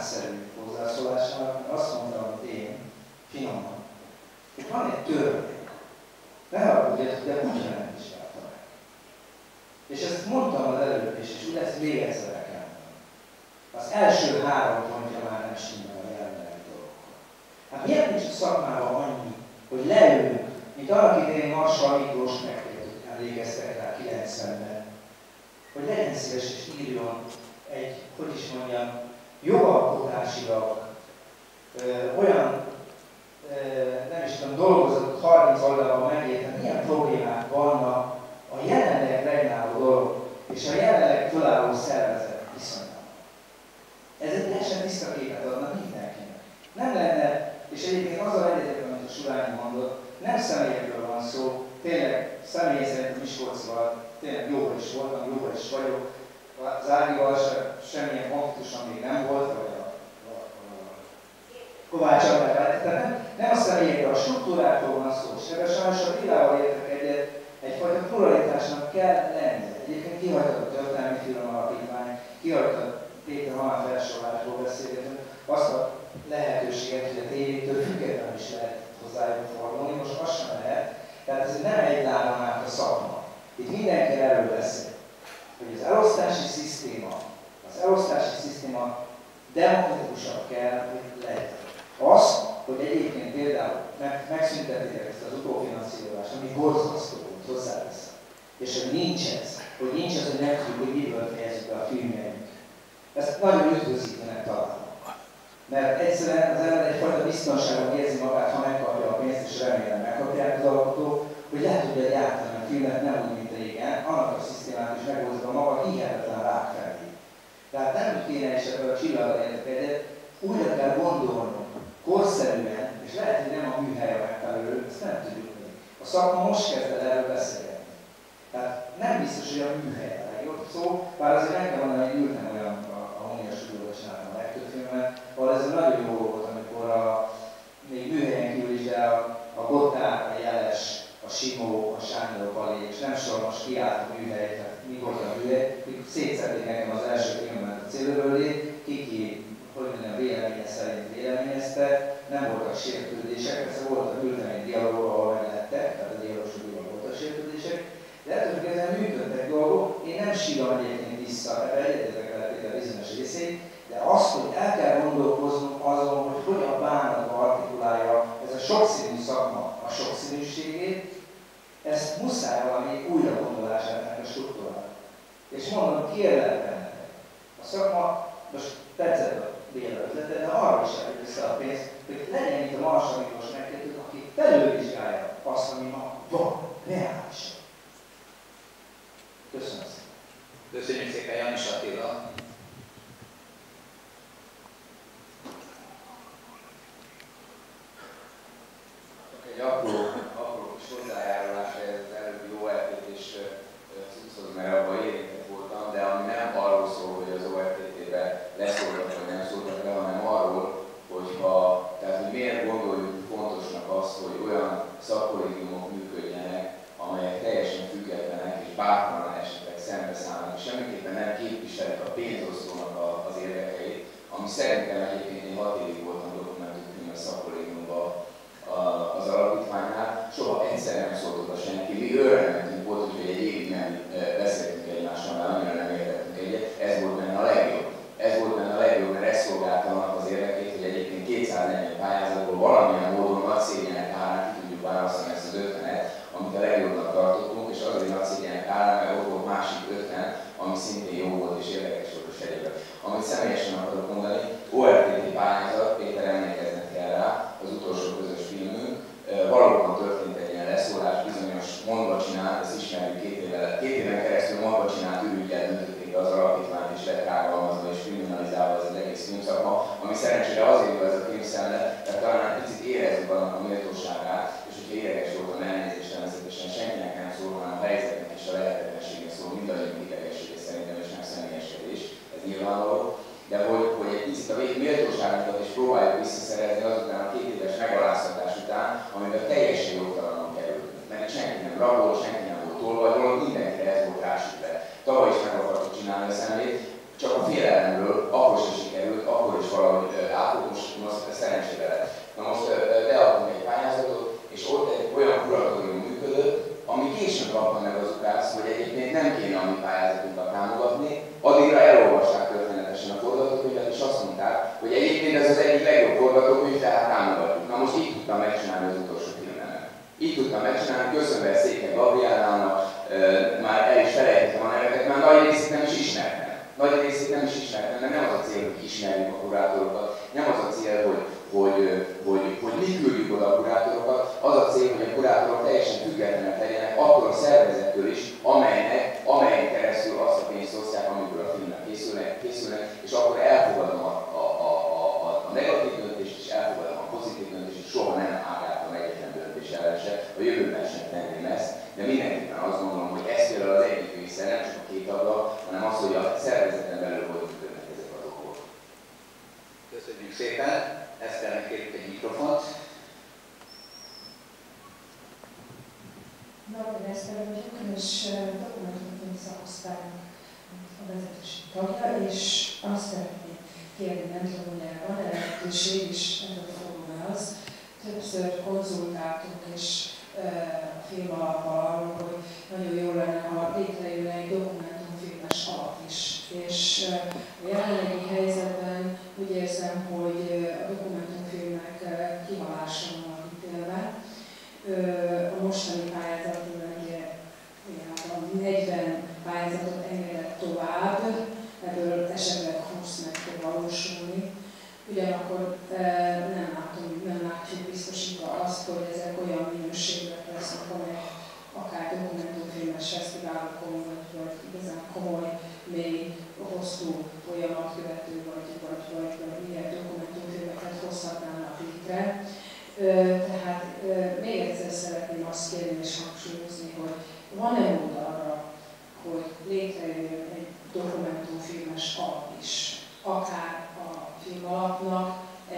humánszerű hozzászólásának, azt mondtam, hogy én, finoman, hogy van egy törvény, ne haragudjatok, de úgyhogy nem vizsgálta meg. És ezt mondtam az előbb is, és úgy ezt még egyszer kell mondani. Az első 3 pontja már nem stimmel a jelenlegi dolgokkal. Hát miért nincs a szakmában annyi, hogy leülünk, mint annak idején Marsally Miklós megkértük, emlékeztek rá 90-ben, hogy legyen szíves és írjon egy, hogy is mondjam, jogalkotásilag olyan, nem is tudom, dolgozott 30 oldalban megérteni, milyen problémák vannak a jelenleg regnáló dolog és a jelenleg fölálló szervezet viszonyában. Ez egy teljesen tiszta képet adna mindenkinek. Nem lenne, és egyébként azzal egyetértek, amit a Surányi mondott, nem személyekről van szó, tényleg személy szerint a Miskolcival tényleg jóval is voltam, jóval is vagyok. Az Ágival semmilyen konfliktuson még nem volt, vagy a Kovács András, nem a személyekről, a struktúrákról van szó, és ebben sajnos a Bélával értek egyet, egyfajta pluralitásnak kell lennie. Egyébként kihagytad a Történelmi Film Alapítvány, kihagytad Péter Halán felsorolásból beszélgetünk, azt a lehetőséget, hogy a tévétől függetlenül is lehet hozzájuk fordulni, most az sem lehet, tehát ez nem egy lábon át a szakma. Itt mindenki erről beszél, hogy az elosztási szisztéma demokratikusabb kell, hogy legyen. Az, hogy egyébként például megszüntették ezt az utófinanszírozást, ami borzasztó volt, hozzáveszem, és hogy nincs ez, hogy nem tudjuk, hogy miből fejezzük be a filmjeink. Ezt nagyon üdvözítőnek találom. Mert egyszerűen az ember egyfajta biztonságon érzi magát, ha megkapja a pénzt, és remélem megkapják az alkotók, hogy le tudja gyártani a filmet, nem úgy, mint régen, annak a szisztémát is meghozva maga hihetetlen rák felé. Tehát nem úgy kéne is ebből a csillagra értek egyet, újra kell gondolnunk, korszerűen, és lehet, hogy nem a műhely a megfelelő, ezt nem tudjuk még. A szakma most kezd el erről beszélgetni. Tehát nem biztos, hogy a műhely a legjobb szó, bár azért meg kell mondani, hogy ültem olyan a Hunyad stúdióban csináltam a legtöbb filmet, ahol ez nagyon jó volt, amikor még műhelyen kívül is, de a Gotthard, a Jeles, a Simó, a Sándor Pali, és nem sor most kiállt a műhelyet, tehát mi volt a műhely, szétszedték nekem az első filmben a célőrölé, kiki, hogy minden véleménye szerint véleményezte, nem voltak sértődések, persze voltak ültemény dialógok, ahol meglettek, tehát a dialógusokban voltak sértődések, de ettől függetlenül működtek dolgok, én nem sírom egyébként vissza, ebbe egyetetek vele például bizonyos részét, de azt, hogy el kell gondolkoznunk azon, hogy hogyan bánatba artikulálja ez a sokszínű szakma a sokszínűségét, ezt muszáj valami újra gondolását a struktúrának. És mondom, kérlek bennetek, a szakma, most tetszett a Béla ötlete, de arra is elég vissza a pénzt, hogy legyen itt a Marsally Miklós megkettőt, aki felülvizsgálja azt, ami ma van, reálisan. Köszönöm szépen. Köszönjük szépen, Janis Attila. Egy apró kis hozzájárulás az előbbi ORTT-s cucchoz, mert abban érintett voltam, de ami nem arról szól, hogy az ORTT-be leszóltak vagy nem szóltak le, hanem arról, tehát hogy miért gondoljuk fontosnak azt, hogy olyan szakkollégiumok működjenek, amelyek teljesen függetlenek és bátran esetleg szembeszállnak, és semmiképpen nem képviselik a pénzosztónak az érdekeit, ami szerintem egyébként én 6 évig voltam dokumentumfilmes szakkollégiumban az alapítványnál, soha egyszer nem szólt oda senki, mi örvendünk volt, hogy egy évig nem beszéltünk egymással, mert annyira nem értettünk egyet, ez volt benne a legjobb. Ez volt benne a legjobb, mert ez szolgálta annak az érdekét, hogy egyébként 240 pályázatból valamilyen módon nagy szégyenek árán ki tudjuk választani ezt az 50-et, amit a legjobbnak tartottunk, és azért nagy szégyenek árán, mert ott volt másik 50, ami szintén jó volt és érdekes volt és egyébként. Amit személyesen akarok mondani, ORTT pályázat, Péter emlékeznek kell rá, az utolsó közös filmünk, valóban történt egy ilyen leszólás, bizonyos mondva csinált, ezt ismerjük 2 éven keresztül mondva csinált ürügyel döntötték be az alapítványt, és lett rágalmazva és kriminalizálva az egész filmszakma, ami szerencsére azért jó ez a filmszemle, mert talán egy picit érezzük annak a méltóságát, és hogyha ideges voltam elnézést természetesen senkinek nem szól, hanem a helyzetnek és a lehetetlenségnek szól, mindannyiunk idegessége szerintem, és nem személyeskedés, ez nyilvánvaló. De hogy egy picit a méltóságunkat is próbáljuk visszaszerezni azután a 2 éves megaláztatás után, amiben teljesen jogtalanul kerültünk. Mert senki nem rabol, senki nem volt tolvajról, mindenkire ez volt rásütve. Tavaly is meg akartuk csinálni a szemét, csak a félelemről akkor sem sikerült, akkor is valahogy nagy részét nem is ismertem. Nagy részét nem is ismertem, mert nem az a cél, hogy ismerjük a kurátorokat, nem az a cél, hogy mi küldjük oda a kurátorokat, az a cél, hogy a kurátorok teljesen függetlenek legyenek attól a szervezettől is, amelyen keresztül azt a pénzt osztják, amikor a filmek készülnek, és akkor elfogadom a negatív döntést, és elfogadom a pozitív döntést, és soha nem ágáltam egyetlen döntés ellen se, a jövőben sem tenném ezt, de mindenképpen azt gondolom, hogy ez például az egyik része, nem csak a két ablak, hanem az, hogy a szervezeten belül hogy működnek ezek a dolgok. Köszönjük szépen! Eszternek kérjük egy mikrofont. Nagy Eszter vagyok, és dokumentumfilm szakosztálynak a vezetési tagja, és azt szeretném kérni, nem tudom, hogy erre van lehetőség, és erről fogom az. Többször konzultáltunk, és a film alappal arról, hogy nagyon jó lenne, ha létrejönne egy dokumentumfilmes alap is. És a jelenlegi helyzetben úgy érzem, hogy a dokumentumfilmek kihalásra vannak ítélve. A mostani pályázat a 40 pályázatot engedett tovább, ebből esetleg 20 meg fog valósulni. Ugyanakkor nem látjuk biztosítva azt, hogy ezek olyan minőségűek lesznek, amelyek akár dokumentumfilmes fesztiválokon, vagy igazán komoly, mély, hosszú folyamat követő, vagy milyen dokumentumfilmeket hozhatnának létre. Tehát még egyszer szeretném azt kérni és hangsúlyozni, hogy van-e mód arra, hogy létrejöjjön egy dokumentumfilmes alap is, akár a filmalapnak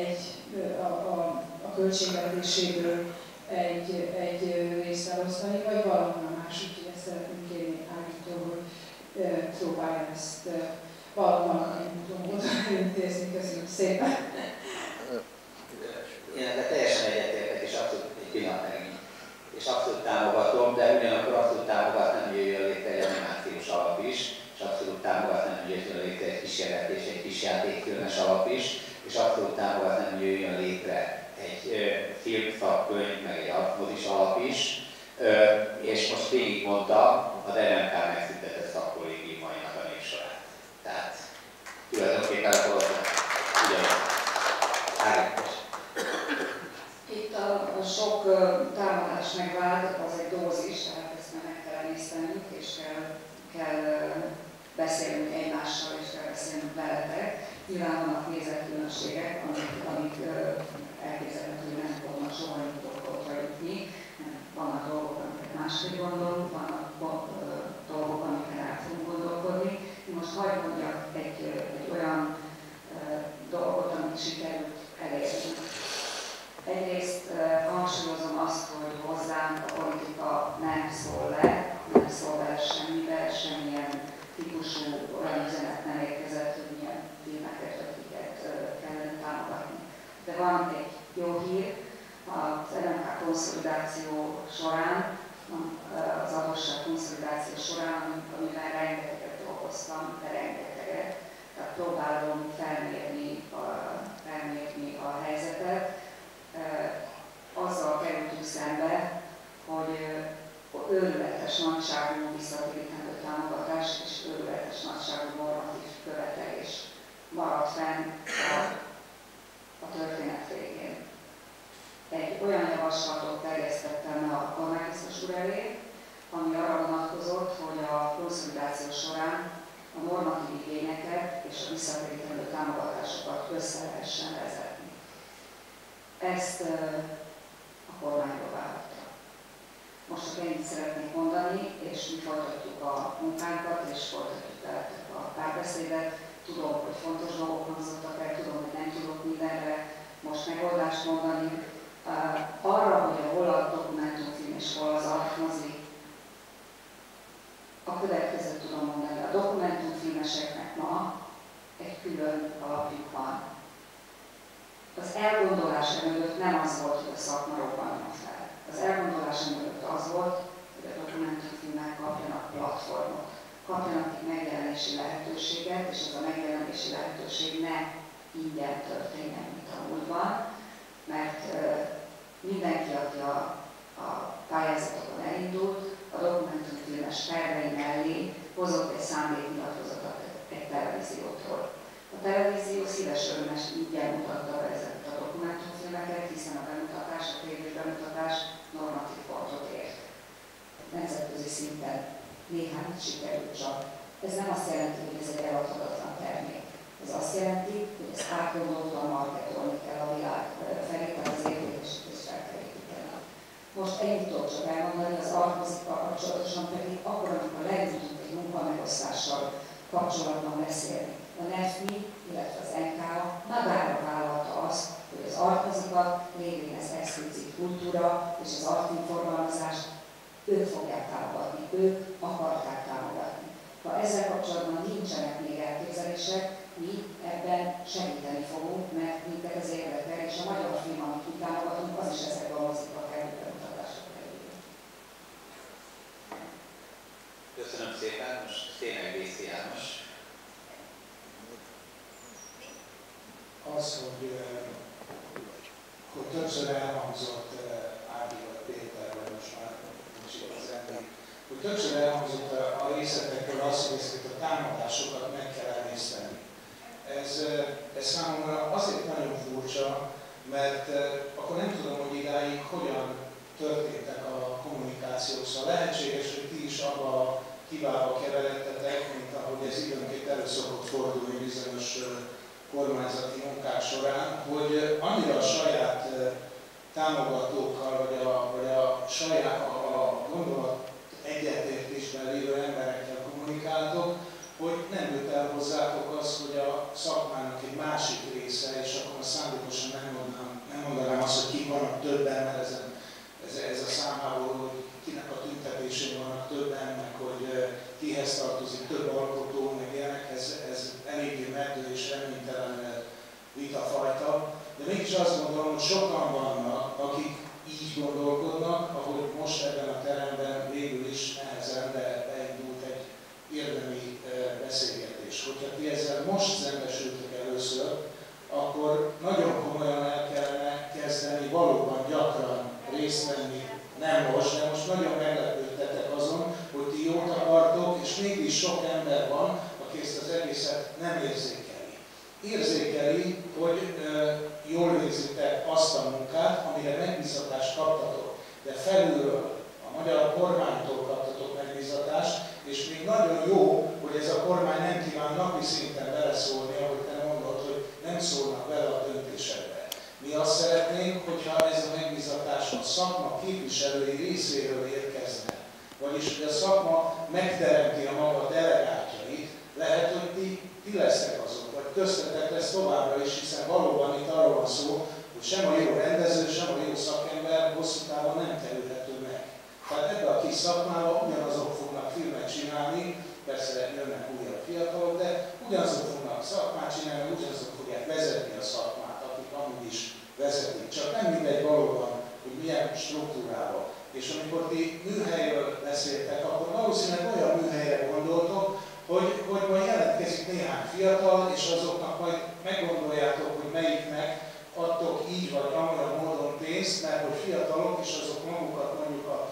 a költségvetéséből egy részt elosztani, vagy valahol máshogy, hogy ezt szeretném kérni Ágitól, hogy próbálja ezt valahol módon intézni. Köszönöm szépen! Én ebben teljesen egyetértek, és abszolút egy pillanat megint. És abszolút támogatom, de ugyanakkor abszolút támogatnám, hogy jöjjön létre egy animációs alap is, és abszolút támogatnám, hogy jöjjön létre egy kísérletés, egy kis játékfilmes alap is, és abszolút támogatnám, hogy jöjjön létre egy filmszakkönyv, meg egy mozis alap is, és most végigmondta a DNMK megszüntetett szakkollégiumainak a névsorát. Tehát tulajdonképpen a ugyanaz. Itt a sok támadás megvált, az egy dózis, tehát ezt meg kell emésztenünk, és kell beszélnünk egymással, és kell beszélnünk veletek. Nyilván vannak nézetkülönbségek, amik elképzelhető, hogy nem fognak soha dolgokra jutni. Vannak dolgok, amiket másképp gondolunk, vannak dolgok, amiket el fogunk gondolkodni. Most hagyd mondjak egy olyan dolgot, amit sikerült elérni. Egyrészt hangsúlyozom azt, hogy hozzánk a politika nem szól bele semmibe, semmilyen típusú olyan üzenet nem érkezett, hogy milyen filmeket, ötliket kellene támogatni. De van egy jó hír, az NMK konszolidáció során, az adósság konszolidáció során, amivel rengeteget dolgoztam, de rengeteget, tehát próbálom felmérni a helyzetet. Azzal kerültünk szembe, hogy őrületes nagyságú visszatérítendő támogatás és őrületes nagyságú normatív követelés maradt fenn a történet végén. Egy olyan javaslatot terjesztettem a kormánybiztos úr elé, ami arra vonatkozott, hogy a konszolidáció során a normatív igényeket és a visszatérítendő támogatásokat össze lehessen vezetni. Ezt a kormány próbálta. Most csak ennyit szeretnék mondani, és mi folytatjuk a munkánkat, és folytatjuk veletek a párbeszédet. Tudom, hogy fontos dolgok hangzottak el, tudom, hogy nem tudok mindenre most megoldást mondani. Arra, hogy hol a dokumentumfilm és hol az artmozi, a következőt tudom mondani. A dokumentumfilmeseknek ma egy külön alapjuk van. Az elgondolása mögött nem az volt, hogy a szakma robbanjon fel. Az elgondolása mögött az volt, hogy a dokumentumfilmek kapjanak platformot, kapjanak egy megjelenési lehetőséget, és az a megjelenési lehetőség ne ingyen történjen, mint a múltban, mert mindenki, aki a pályázatokon elindult, a dokumentumfilmes tervei mellé hozott egy Fidesz örömes ingyen mutatta be ezeket a dokumentumfilmeket, hiszen a bemutatás, a tévés bemutatás normatív pontot ért. Nemzetközi szinten néhány sikerült csak. Ez nem azt jelenti, hogy ez egy eladhatatlan termék. Ez azt jelenti, hogy ezt átgondoltan marketolni kell a világ felé, tehát az értékesítést el kell építeni. Most ennyit tudok csak elmondani, az Artmozikkal kapcsolatosan pedig akkor, amikor leültünk egy munkamegosztással kapcsolatban beszélni. A NEFMI, illetve az NKA magára vállalta azt, hogy az Artmozikat, lévén ez explicit kultúra és az artinforgalmazást ők fogják támogatni, ők akarták támogatni. Ha ezzel kapcsolatban nincsenek még elképzelések, mi ebben segíteni fogunk, mert minket ez érdekel, és a magyar film, amit mi támogatunk, az is ezekben a mozikba kerül, bemutatásra kerül. Köszönöm szépen, most tényleg Vészi János. Az, hogy többször elhangzott Ági vagy Péter, vagy most már nincs itt az ember, hogy többször elhangzott a részletekről az, hogy ezeket a támadásokat meg kell emészteni. Ez számomra azért nagyon furcsa, mert akkor nem tudom, hogy idáig hogyan történtek a kommunikációk. Szóval lehetséges, hogy ti is abba a hibába keveredtetek, mint ahogy ez időnként elő szokott fordulni bizonyos kormányzati munkák során, hogy annyira a saját támogatókkal, vagy a saját a gondolat egyetértésben lévő emberekkel kommunikáltok, hogy nem jött el hozzátok az, hogy a szakmának egy másik része, és akkor szándékosan nem mondanám azt, hogy kik vannak többen, mert ez a számhából, hogy kinek a tüntetésén vannak többen, meg hogy kihez tartozik több alkotó, meg ilyenek, ez eléggé meddő és reménytelen vitafajta. De mégis azt gondolom, hogy sokan vannak, akik így gondolkodnak, ahogy most ebben a teremben végül is nehezen, de beindult egy érdemi beszélgetés. Hogyha ti ezzel most szembesültök először, akkor nagyon komolyan el kellene kezdeni valóban gyakran részt venni. Nem most, de most nagyon meglepődtetek azon, hogy ti jót akartok, és mégis sok ember van, aki ezt az egészet nem érzékeli. Érzékeli, hogy jól végzitek azt a munkát, amire megbízatást kaptatok, de felülről, a magyar kormánytól kaptatok megbízatást, és még nagyon jó, hogy ez a kormány nem kíván napi szinten beleszólni, ahogy te mondod, hogy nem szólnak bele a döntésedbe. Mi azt szeretnénk, hogyha ez a megbízatás a szakma képviselői részéről érkezne. Vagyis, hogy a szakma megteremti a maga delegátjait, lehet, hogy ti lesznek azok, vagy köztetek lesz továbbra is, hiszen valóban itt arról van szó, hogy sem a jó rendező, sem a jó szakember hosszú távon nem kerülhető meg. Tehát ebbe a kis szakmába ugyanazok fognak filmet csinálni, persze jönnek újabb fiatalok, de ugyanazok fognak szakmát csinálni, ugyanazok fogják vezetni a szakmát, akik amúgy is vezetik. Csak nem mindegy valóban, hogy milyen struktúrával. És amikor ti műhelyről beszéltek, akkor valószínűleg olyan műhelyre gondoltok, hogy majd jelentkezik néhány fiatal, és azoknak majd meggondoljátok, hogy melyiknek adtok így vagy amolyan módon pénzt, mert hogy fiatalok, és azok magukat mondjuk a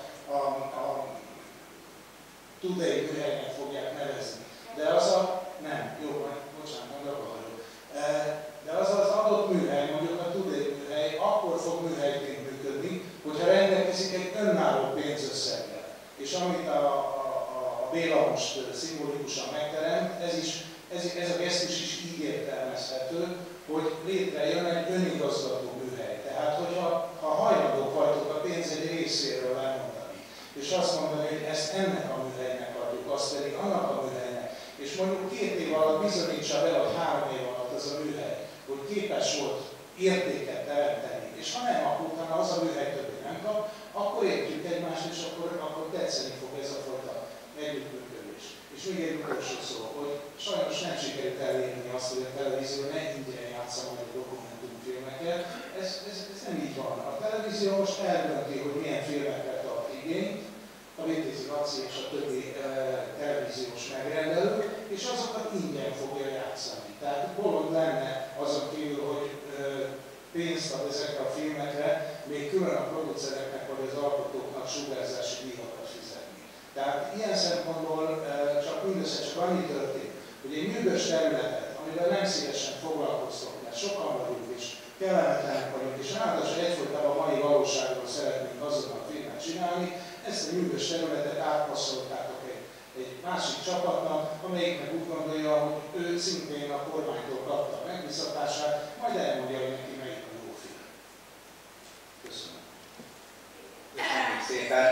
Today műhelynek fogják nevezni. De az nem, jó, bocsánat, nem vagyok. De az adott műhely, mondjuk a Today műhely, akkor fog műhelyként működni, hogyha rendelkezik egy önálló pénzösszeggel. És amit a Béla most szimbolikusan megteremt, ez a gesztus is így értelmezhető, hogy létrejön egy önigazgató műhely. Tehát, hogyha hajlandók vagytok a pénz egy részéről lemondani, és azt mondani, hogy ezt ennek a műhelynek adjuk, azt pedig annak a műhelynek, és mondjuk 2 év alatt bizonyítsa be, vagy 3 év alatt az a műhely, hogy képes volt értéket teremteni, és ha nem, akkor utána az a műhely többé nem kap, akkor értjük egymást, és akkor tetszeni fog ez a fajta együttműködés. És még egy utolsó szó, hogy sajnos nem sikerült elérni azt, hogy a televízió ne ingyen játsza majd a dokumentumfilmeket. Ez nem így van. A televízió most eldönti, hogy milyen filmekre tart igényt, a VTC Laci és a többi televíziós megrendelő, és azokat ingyen fogja játszani. Tehát bolond lenne azon kívül, hogy pénzt ad ezekre a filmekre, még külön a producereknek vagy az alkotóknak sugárzási díjakat fizetni. Tehát ilyen szempontból mindössze csak annyi történt, hogy egy nyűgös területet, amivel nem szívesen foglalkoztok, mert sokan vagyunk és kellemetlenek vagyunk, és ráadásul egyfolytában a mai valóságról szeretnénk azonnal filmet csinálni, ezt a nyűgös területet átpasszoltátok egy másik csapatnak, amelyik meg úgy gondolja, hogy ő szintén a kormánytól kapta a megbízatását, majd elmondja, hogy neki melyik a jó film. Köszönöm. Köszönjük szépen.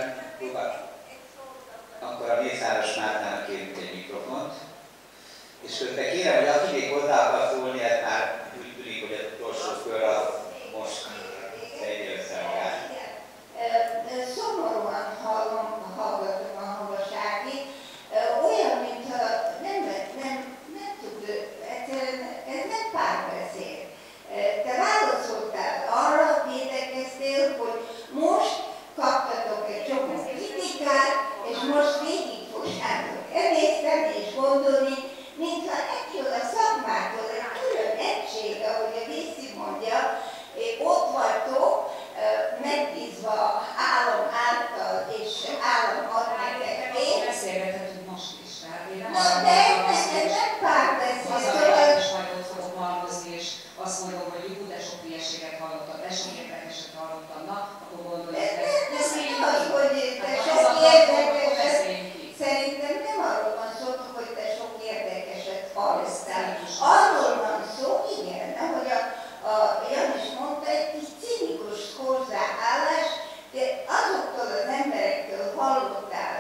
Akkor a Mészáros Mártának kérünk egy mikrofont. És közben kérem, hogy aki még hozzá akar szólni, ez már úgy tűnik, hogy az utolsó kör az most szedje össze magát. Szomorúan hallgatom a hallgaságit. Olyan, mintha nem tud, egyszerűen ez nem párbeszéd. Te válaszoltál arra, védekeztél, hogy most kaptatok egy csomó kritikát, és most végig fogjátok emészteni és gondolni, mintha ettől a szakmától egy külön egység, ahogy a Viszi mondja, ott vagytok, megbízva állam által és állam ad nektek pénzt. Beszélgethetünk most is rá. Na, de ez nem párbeszéd. Hazamegy és majd ott fogok malmozni, és azt mondom, hogy jó, de sok hülyeséget hallottam, de sok érdekeset hallottam. Na, akkor gondoljuk meg. Nem az, hogy te sok érdekeset, szerintem nem arról van szó, hogy te sok érdekeset hallottál. Arról van szó, igen, ahogy a Jan is mondta, egy kis cinikus hozzáállás, de azoktól az emberektől hallottál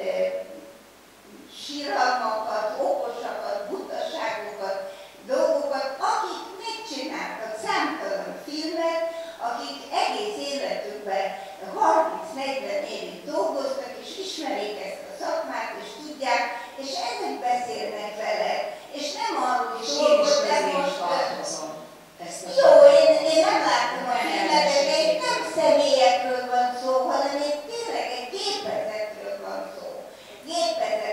síralmakat, okosakat, butaságokat, dolgokat, akik megcsináltak számtalan filmet, akik egész életükben 30-40 évig dolgoztak, és ismerik ezt a szakmát, és tudják, és ezek beszélnek vele, és nem arról is szól, hogy te most tartozom. Jó, én nem láttam a filmet, de itt nem személyekről van szó, hanem itt tényleg egy gépezetről van szó. Gépezet.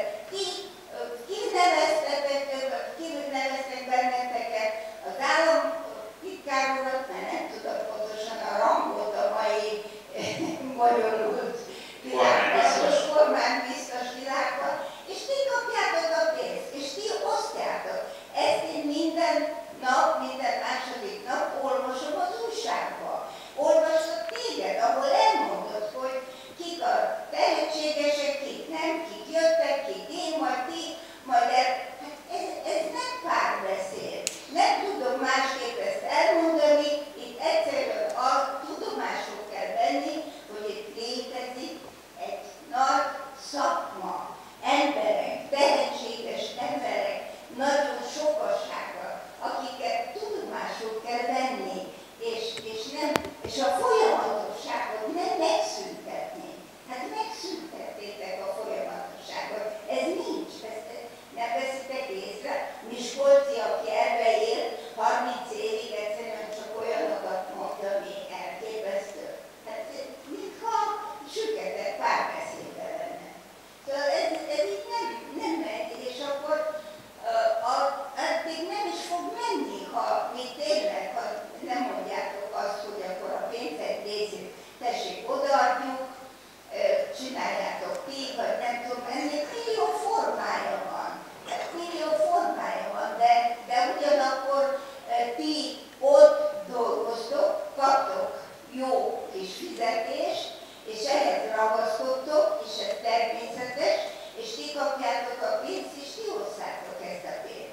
Kineveztek benneteket, az államtitkárokat, mert nem tudom pontosan a rangot a mai bonyolult világban, kormánybiztos világban, és ti kapjátok a pénzt, és ti osztjátok. Ezt én minden nap, minden második nap olvasom az újságban. Olvasok téged, ahol elmondod, hogy kik a tehetségesek, kik nem, kik jöttek, kik én, majd ti, majd el. Ez nem párbeszéd. Nem tudom másképp ezt elmondani, itt egyszerűen a tudomásul kell venni, hogy itt létezik egy nagy szakma, emberek, tehetséges emberek, nagyon sokassága, akiket tudomásul kell venni, és a folyamatosságot nem megszüntetni. Hát megszüntettétek a folyamatosságot. Ez nincs, ezt nem veszitek észre. Miskolci, aki erre él, 30 évig egyszerűen csak olyanokat mondta, ami elképesztő. Hát mintha süketett párbeszédbe lenne. Szóval ez így nem megy, és akkor addig nem is fog menni, ha mi tényleg, ha nem mondjátok azt, hogy akkor a pénz egy részét tessék odaadjuk, csináljátok ti, vagy nem tudom, ennek millió formája van. Millió formája van, de ugyanakkor ti ott dolgoztok, kaptok jó kis fizetést, és ehhez ragaszkodtok, és ez természetes, és ti kapjátok a pénzt, és ti hozzátok ezt a pénzt.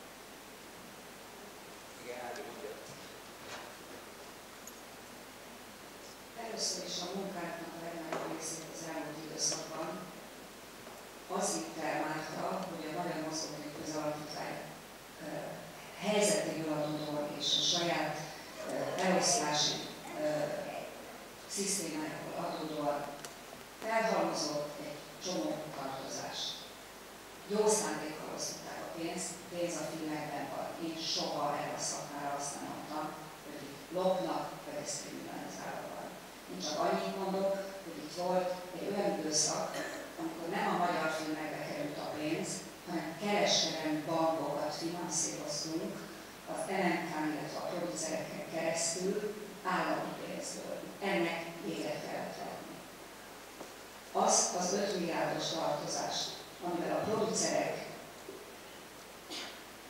Először is a munkáknak a legnagyobb részét az elmúlt időszakban az vitt el Márta, hogy a Magyar Mozgókép Közalapítvány helyzetéből adódóan és a saját eloszlási szisztémájából adódóan felhalmozott egy csomó tartozást. Jó szándékkal osztották a pénzt, pénz a filmekben van. Én soha erre a szakmára azt nem mondtam, hogy itt lopnak, vagy ez kriminalizálva van. Én csak annyit mondok, hogy itt volt egy olyan időszak, amikor nem a magyar filmekbe került a pénz, hanem kereskedelmi bankokat finanszíroztunk az NMK-n, illetve a producereken keresztül állami pénzből. Ennek véget kellett vetni. Azt az 5 milliárdos tartozást, amivel a producerek tartották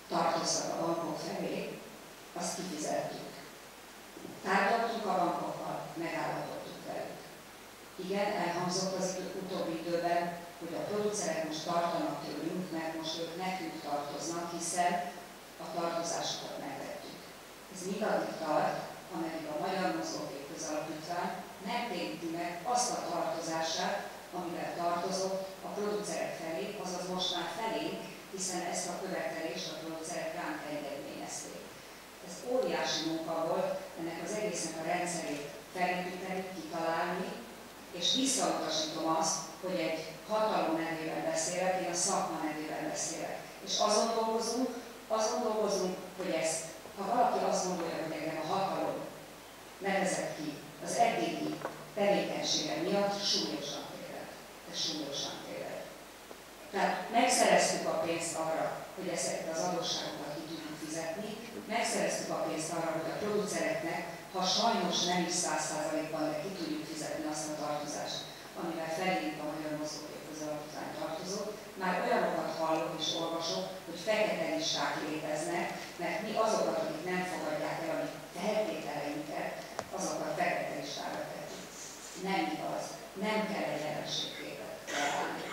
tartoztak a bankok felé, azt kifizettük. Tárgyaltunk a bankokkal, megállapodtuk velük. Igen, elhangzott az utóbbi időben, hogy a producerek most tartanak tőlünk, mert most ők nekünk tartoznak, hiszen a tartozásokat megvettük. Ez mindaddig tart, ameddig a Magyar Mozgókép Közalapítvány nem téríti meg azt a tartozását, amivel tartozott a producerek felé, azaz most már felénk, hiszen ezt a követelést a producerek ránk engedményezték. Ez óriási munka volt ennek az egésznek a rendszerét felépíteni, kitalálni, és visszautasítom azt, hogy egy hatalom nevében beszélek, én a szakma nevében beszélek. És azon dolgozunk, hogy ezt, ha valaki azt gondolja, hogy engem a hatalom nevezett ki az eddigi tevékenysége miatt, súlyosan téved. De súlyosan téved. Tehát megszereztük a pénzt arra, hogy ezeket az adósságokat ki tudjuk fizetni, megszereztük a pénzt arra, hogy a producereknek, ha sajnos nem is 100%-ban, de ki tudjuk fizetni azt a tartozást, amivel felénk a Magyar Mozgókép Közalapítvány tartozott. Már olyanokat hallok és olvasok, hogy fekete listák léteznek, mert mi azokat, akik nem fogadják el a mi feltételeinket, azokat fekete listára tettük. Nem igaz, nem kell egy jelenségképet leállni.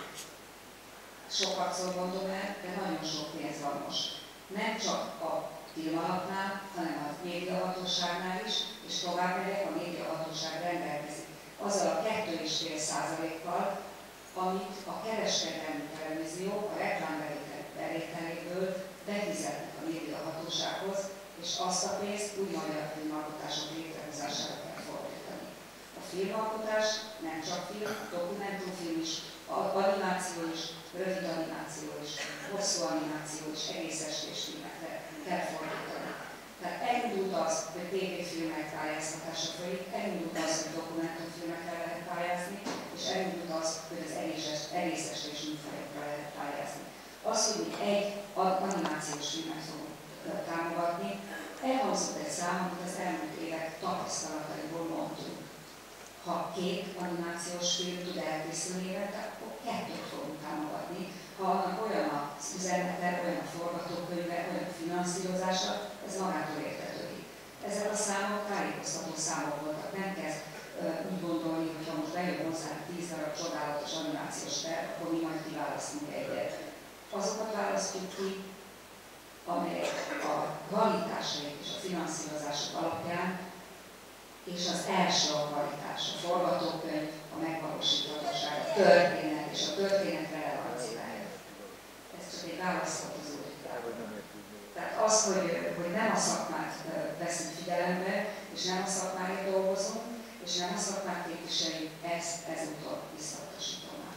Sokat mondom el, de nagyon sok pénz van most. Nem csak a filmalapnál, hanem a médiahatóságnál is, és tovább megyek, a médiahatóság rendelkezik azzal a 2,5%-kal, amit a kereskedelmi televízió a reklámbevételéből befizetnek a médiahatósághoz, és azt a pénzt új magyar filmalkotások létrehozására kell fordítani. A filmalkotás nem csak film, dokumentumfilm is, animáció is, rövid animáció is, hosszú animáció is, egész estés filmekre kell fordítani. Tehát elindult az, hogy tévéfilmek pályáztatása folyik, elindult az, hogy dokumentumfilmekre lehet pályázni, és elindult az, hogy az egész estés műfajokra lehet pályázni. Az, hogy mi egy animációs filmet fogunk támogatni, elhangzott egy szám, amit az elmúlt évek tapasztalataiból mondtunk. Ha 2 animációs film tud elkészülni évente, akkor 2-t fogunk támogatni. Ha annak olyan az üzenete, olyan a forgatókönyve, olyan a finanszírozása, ez magától értetődik. Ezek a számok tájékoztató számok voltak. Nem kezd úgy gondolni, hogy ha most bejön hozzá 10 darab csodálatos animációs terv, akkor mi majd kiválasztunk egyet. Azokat választjuk ki, amelyek a kvalitásaik és a finanszírozások alapján, és az első a kvalitás, a forgatókönyv, a megvalósíthatóság, a történet és a történet relevanciája. Ez csak egy választott az úr. Tehát az, hogy nem a szakmát veszünk figyelembe, és nem a szakmáért dolgozunk, és nem a szakmát képviseljük, ezt ezúttal visszautasítom már.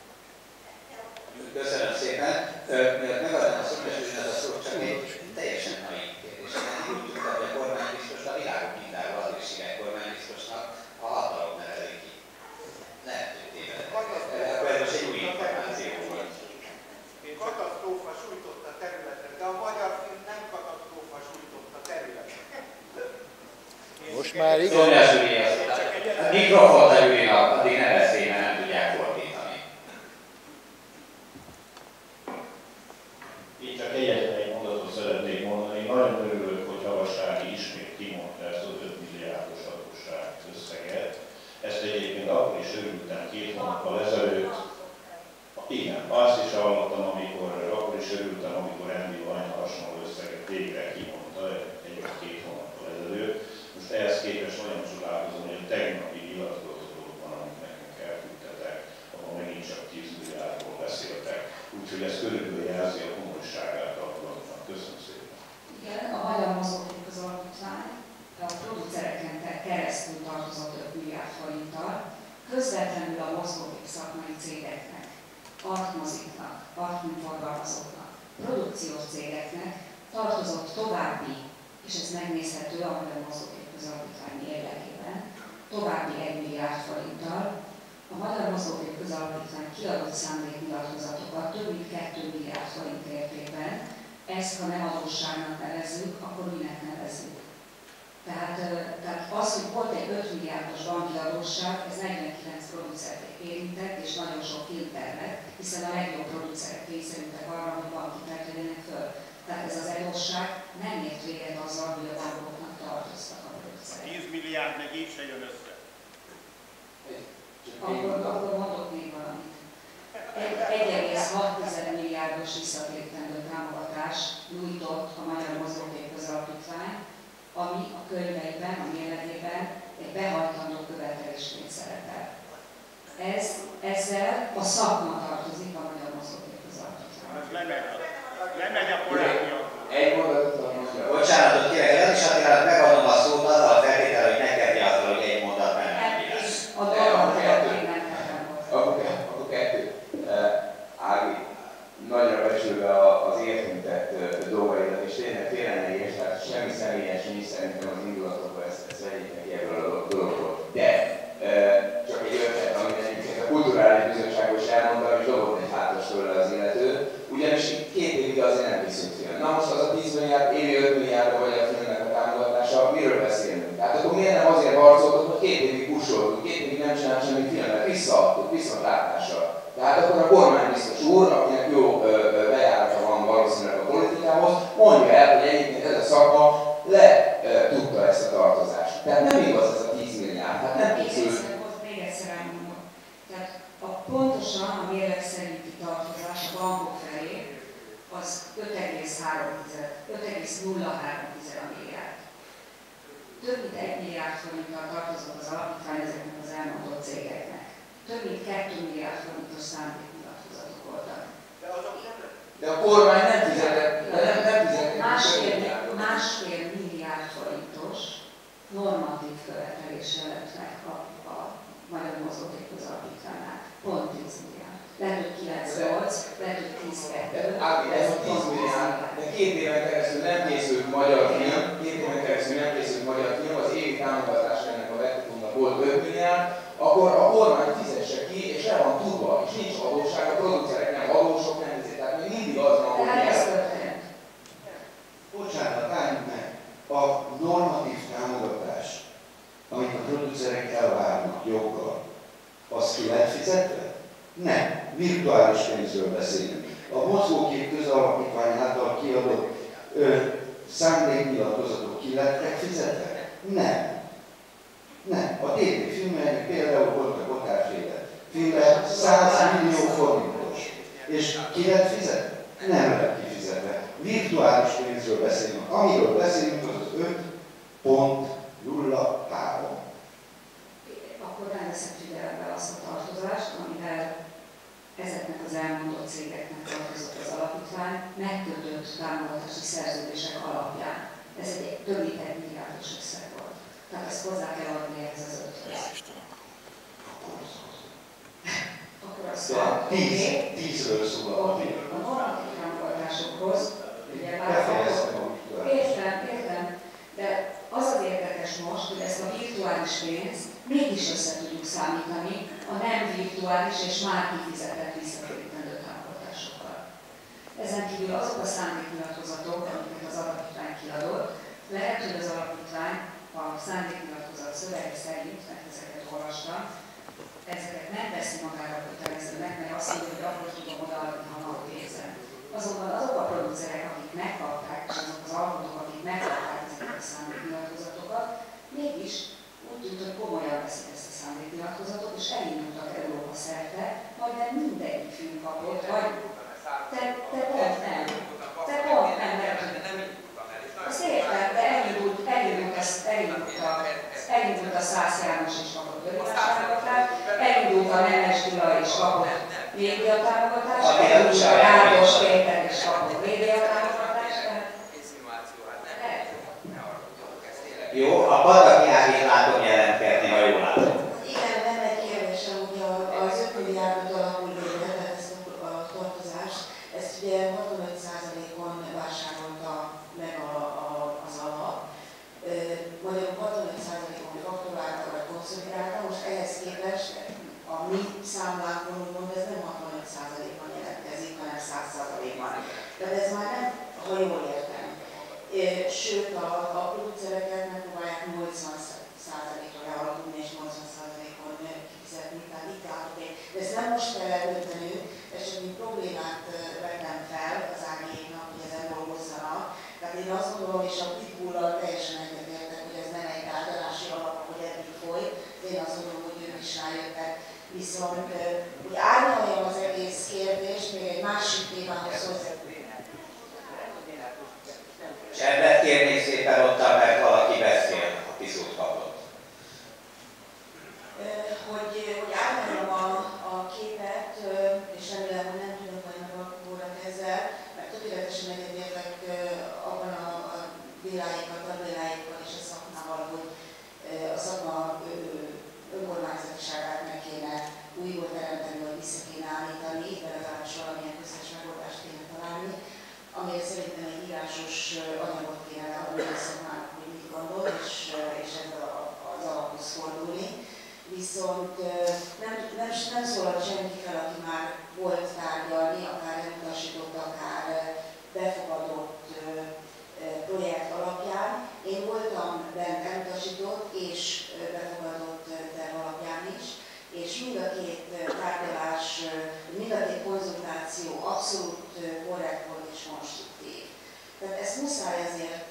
Köszönöm szépen. Miatt megadom a szokásügynek a szót, csak egy teljesen naív kérdés. Úgy tudtam, hogy a kormánybiztos a világon mindenhol az is hívják kormánybiztosnak, a hatalom neveli ki. Lehet, hogy tévedek. Akkor ez most egy új információ volt. Katasztrófa sújtott a területre, de a magyar film nem katasztrófa sújtott a területre. Most már igen. A mikrofont a Gyurinak, addig ne beszélj, mert nem tudják fordítani. Én csak egyetlen egy mondatot szeretnék mondani. Nagyon örülök, hogy Havassági ismét kimondta ezt az 5 milliárdos adósság összeget. Ezt egyébként akkor is örültem 2 hónappal ezelőtt. Igen, azt is hallottam, akkor is örültem, amikor Endi Vajna hasonló összeget végre kimondta 1-2 hónappal ezelőtt. Most ehhez képest nagyon csodálkozom, hogy a tegnapi nyilatkozatokban, amit nekünk elküldtetek, ahol megint csak 10 milliárdról beszéltek. Úgyhogy ez körülbelül jelzi a komolyságát a dolognak. Köszönöm szépen. Igen, a Magyar Mozgókép Közalapítvány a producereken keresztül tartozott 5 milliárd forinttal, közvetlenül a mozgókép szakmai cégeknek, artmoziknak, artműforgalmazóknak, produkciós cégeknek tartozott további, és ez megnézhető a Magyar Mozgókép Közalapítvány mérlegében, további 1 milliárd forinttal. A Magyar Mozgókép Közalapítvány kiadott szándéknyilatkozatokat több mint 2 milliárd forint értékben. Ezt, ha nem adósságnak nevezzük, akkor minek nevezzük? Tehát az, hogy volt egy 5 milliárdos banki adósság, ez 49 producert érintett, és nagyon sok filmtervet, hiszen a legjobb producerek kényszerültek arra, hogy banki terv vegyenek föl. Tehát ez az adósság nem ért véget azzal, hogy a bankoknak tartoztak a producerek. 10 milliárd meg így se jön össze. Akkor mondok még valamit. 1,6 milliárdos visszatérítendő támogatást nyújtott a Magyar Mozgókép Közalapítvány, ami a könyveiben, a mérlegében egy behajtandó követelésként szerepel. Ezzel a szakma tartozik a Magyar Mozgókép Közalapítvány. Lemegy a korábbi. Egy mondatot mondja. Bocsánatot kérek, nem is Attilának megadom a szót azzal a feltétel, hogy ne kezdj azzal, hogy egy mondat nem lesz. A dolgot még nem tettem volna. Akkor kettő. Ági, nagyra becsülve az értintett dolgaidat, és tényleg félre ne érts, tehát semmi személyes nincs szerintem az indulatokból, ezt vegyék neki ebből a dologból. De csak egy ötlet, amit egyébként a Kulturális Bizottságban is elmondtam, és dobott egy hátas tőle az illető, ugyanis 2 évig azért nem készült film. Na most az a 10 milliárd, évi 5 milliárd vagy a filmnek a támogatása, miről beszélünk? Tehát akkor miért nem azért harcoltunk, hogy 2 évig pusoltunk, 2 évig nem csinált semmi filmet, visszaadtuk, viszontlátásra. Tehát akkor a kormánybiztos úr, akinek jó bejárata van valószínűleg a politikához, mondja el, hogy egyébként ez a szakma tudta ezt a tartozást. Tehát nem igaz ez a 10 milliárd, hát nem készült. Még egyszer elmondom. Tehát pontosan a mérleg szerinti tartozás a bankok felé az 5,03 milliárd. Több mint 1 milliárd forinttal tartozott az alapítvány ezeknek az elmondott cégeknek. Több mint 2 milliárd forintos szándéknyilatkozatok voltak. De a kormány nem fizetett, másfél milliárd forintos normatív követelése lett meg a Magyar Mozgókép Közalapítványnál. Pont 10 milliárd. Lehet, hogy 9-8, lehet, hogy 10-2. Ági, ez a 10 milliárd, de 2 éven keresztül nem készült magyar film, 2 éven keresztül nem készült magyar film, az évi támogatás ennek a vetítőnek volt 5 milliárd, akkor a kormány fizesse ki, és le van tudva, és nincs adósság, a producerek nem adósok, nem ezért, tehát még mindig az van, hogy Bocsánat, álljunk meg. A normatív támogatás, amit a producerek elvárnak joggal, az ki lett fizetve? Nem. Virtuális pénzről beszélünk. A Mozgókép Közalapítvány által kiadott szándéknyilatkozatok ki lettek fizetve? Nem. Nem. A TV filmeknek például volt a Kotár-féle filmre 100 millió forintos. És ki lett fizetve? Nem lett kifizetve. Virtuális pénzről beszélünk. Amiről beszélünk, az 5.03. Akkor nem veszem figyelembe azt a tartozást, amivel ezeknek az elmondott cégeknek tartozott az alapítvány megkötött támogatási szerződések alapján. Ez egy több mint 1 milliárdos összeg volt. Tehát ezt hozzá kell adni ehhez az 5-höz. Akkor azt mondom, 10-ről szól a a normatív támogatásokhoz, ugye értem, de az az érdekes most, hogy ezt a virtuális pénzt mégis össze tudjuk számítani a nem virtuális és már kifizetett visszatérítendő támogatásokkal. Ezen kívül azok a szándéknyilatkozatok, amiket az alapítvány kiadott, lehet, hogy az alapítvány a szándéknyilatkozat szövege szerint, mert ezeket olvastam, ezeket nem veszi magára kötelezőnek, mert azt mondja, hogy akkor tudom odaadni, ha van pénzem. Azonban azok a producerek, akik megkapták, és azok az alkotók, akik megkapták ezeket a szándéknyilatkozatokat, mégis úgy tűnt, hogy komolyan veszik ezt a szándéknyilatkozatot, és elindultak Európa szerte, majdnem mindegyik film kapott, vagy te pont nem. Te pont nem, azt értem, de elindult a Szász János is kapott támogatást, elindult a Nemes Gyula is kapott médiatámogatást, elindult a Rádos Péter is kapott médiatámogatást. Jó, a Badaki Ágét látom jelentkezni, ha jól látom. Igen, nem egy kérdésem, ugye az 5 milliárdot alapul védett ezt a tartozást, ezt ugye 65%-on vásárolta meg az alap, magyarul 65%-on fakturálta vagy konszolidálta, most ehhez képest a mi számlánkon úgymond ez nem 65%-ban jelentkezik, hanem 100%-ban. Tehát ez már nem, ha jól értem. Sőt, a producereket megpróbálják 80%-ra lealapulni. és remélem, hogy nem tudok majd megalkódnak ezzel, mert tökéletesen egyetértek abban a véláikkal és a szakmával, hogy a szakma önkormányzatiságát meg kéne újból teremteni, vagy vissza kéne állítani, de legalábbis valamilyen közös megoldást kéne találni, amire szerintem egy írásos anyagot kéne leadni a szakmának, hogy mit gondol, és ez az alaphoz fordulni. Viszont nem szólalt senki fel, aki már volt tárgyalni, akár elutasított, akár befogadott projekt alapján. Én voltam bent elutasított és befogadott terv alapján is, és mind a két tárgyalás, mind a két konzultáció abszolút korrekt volt és konstruktív. Tehát ezt muszáj azért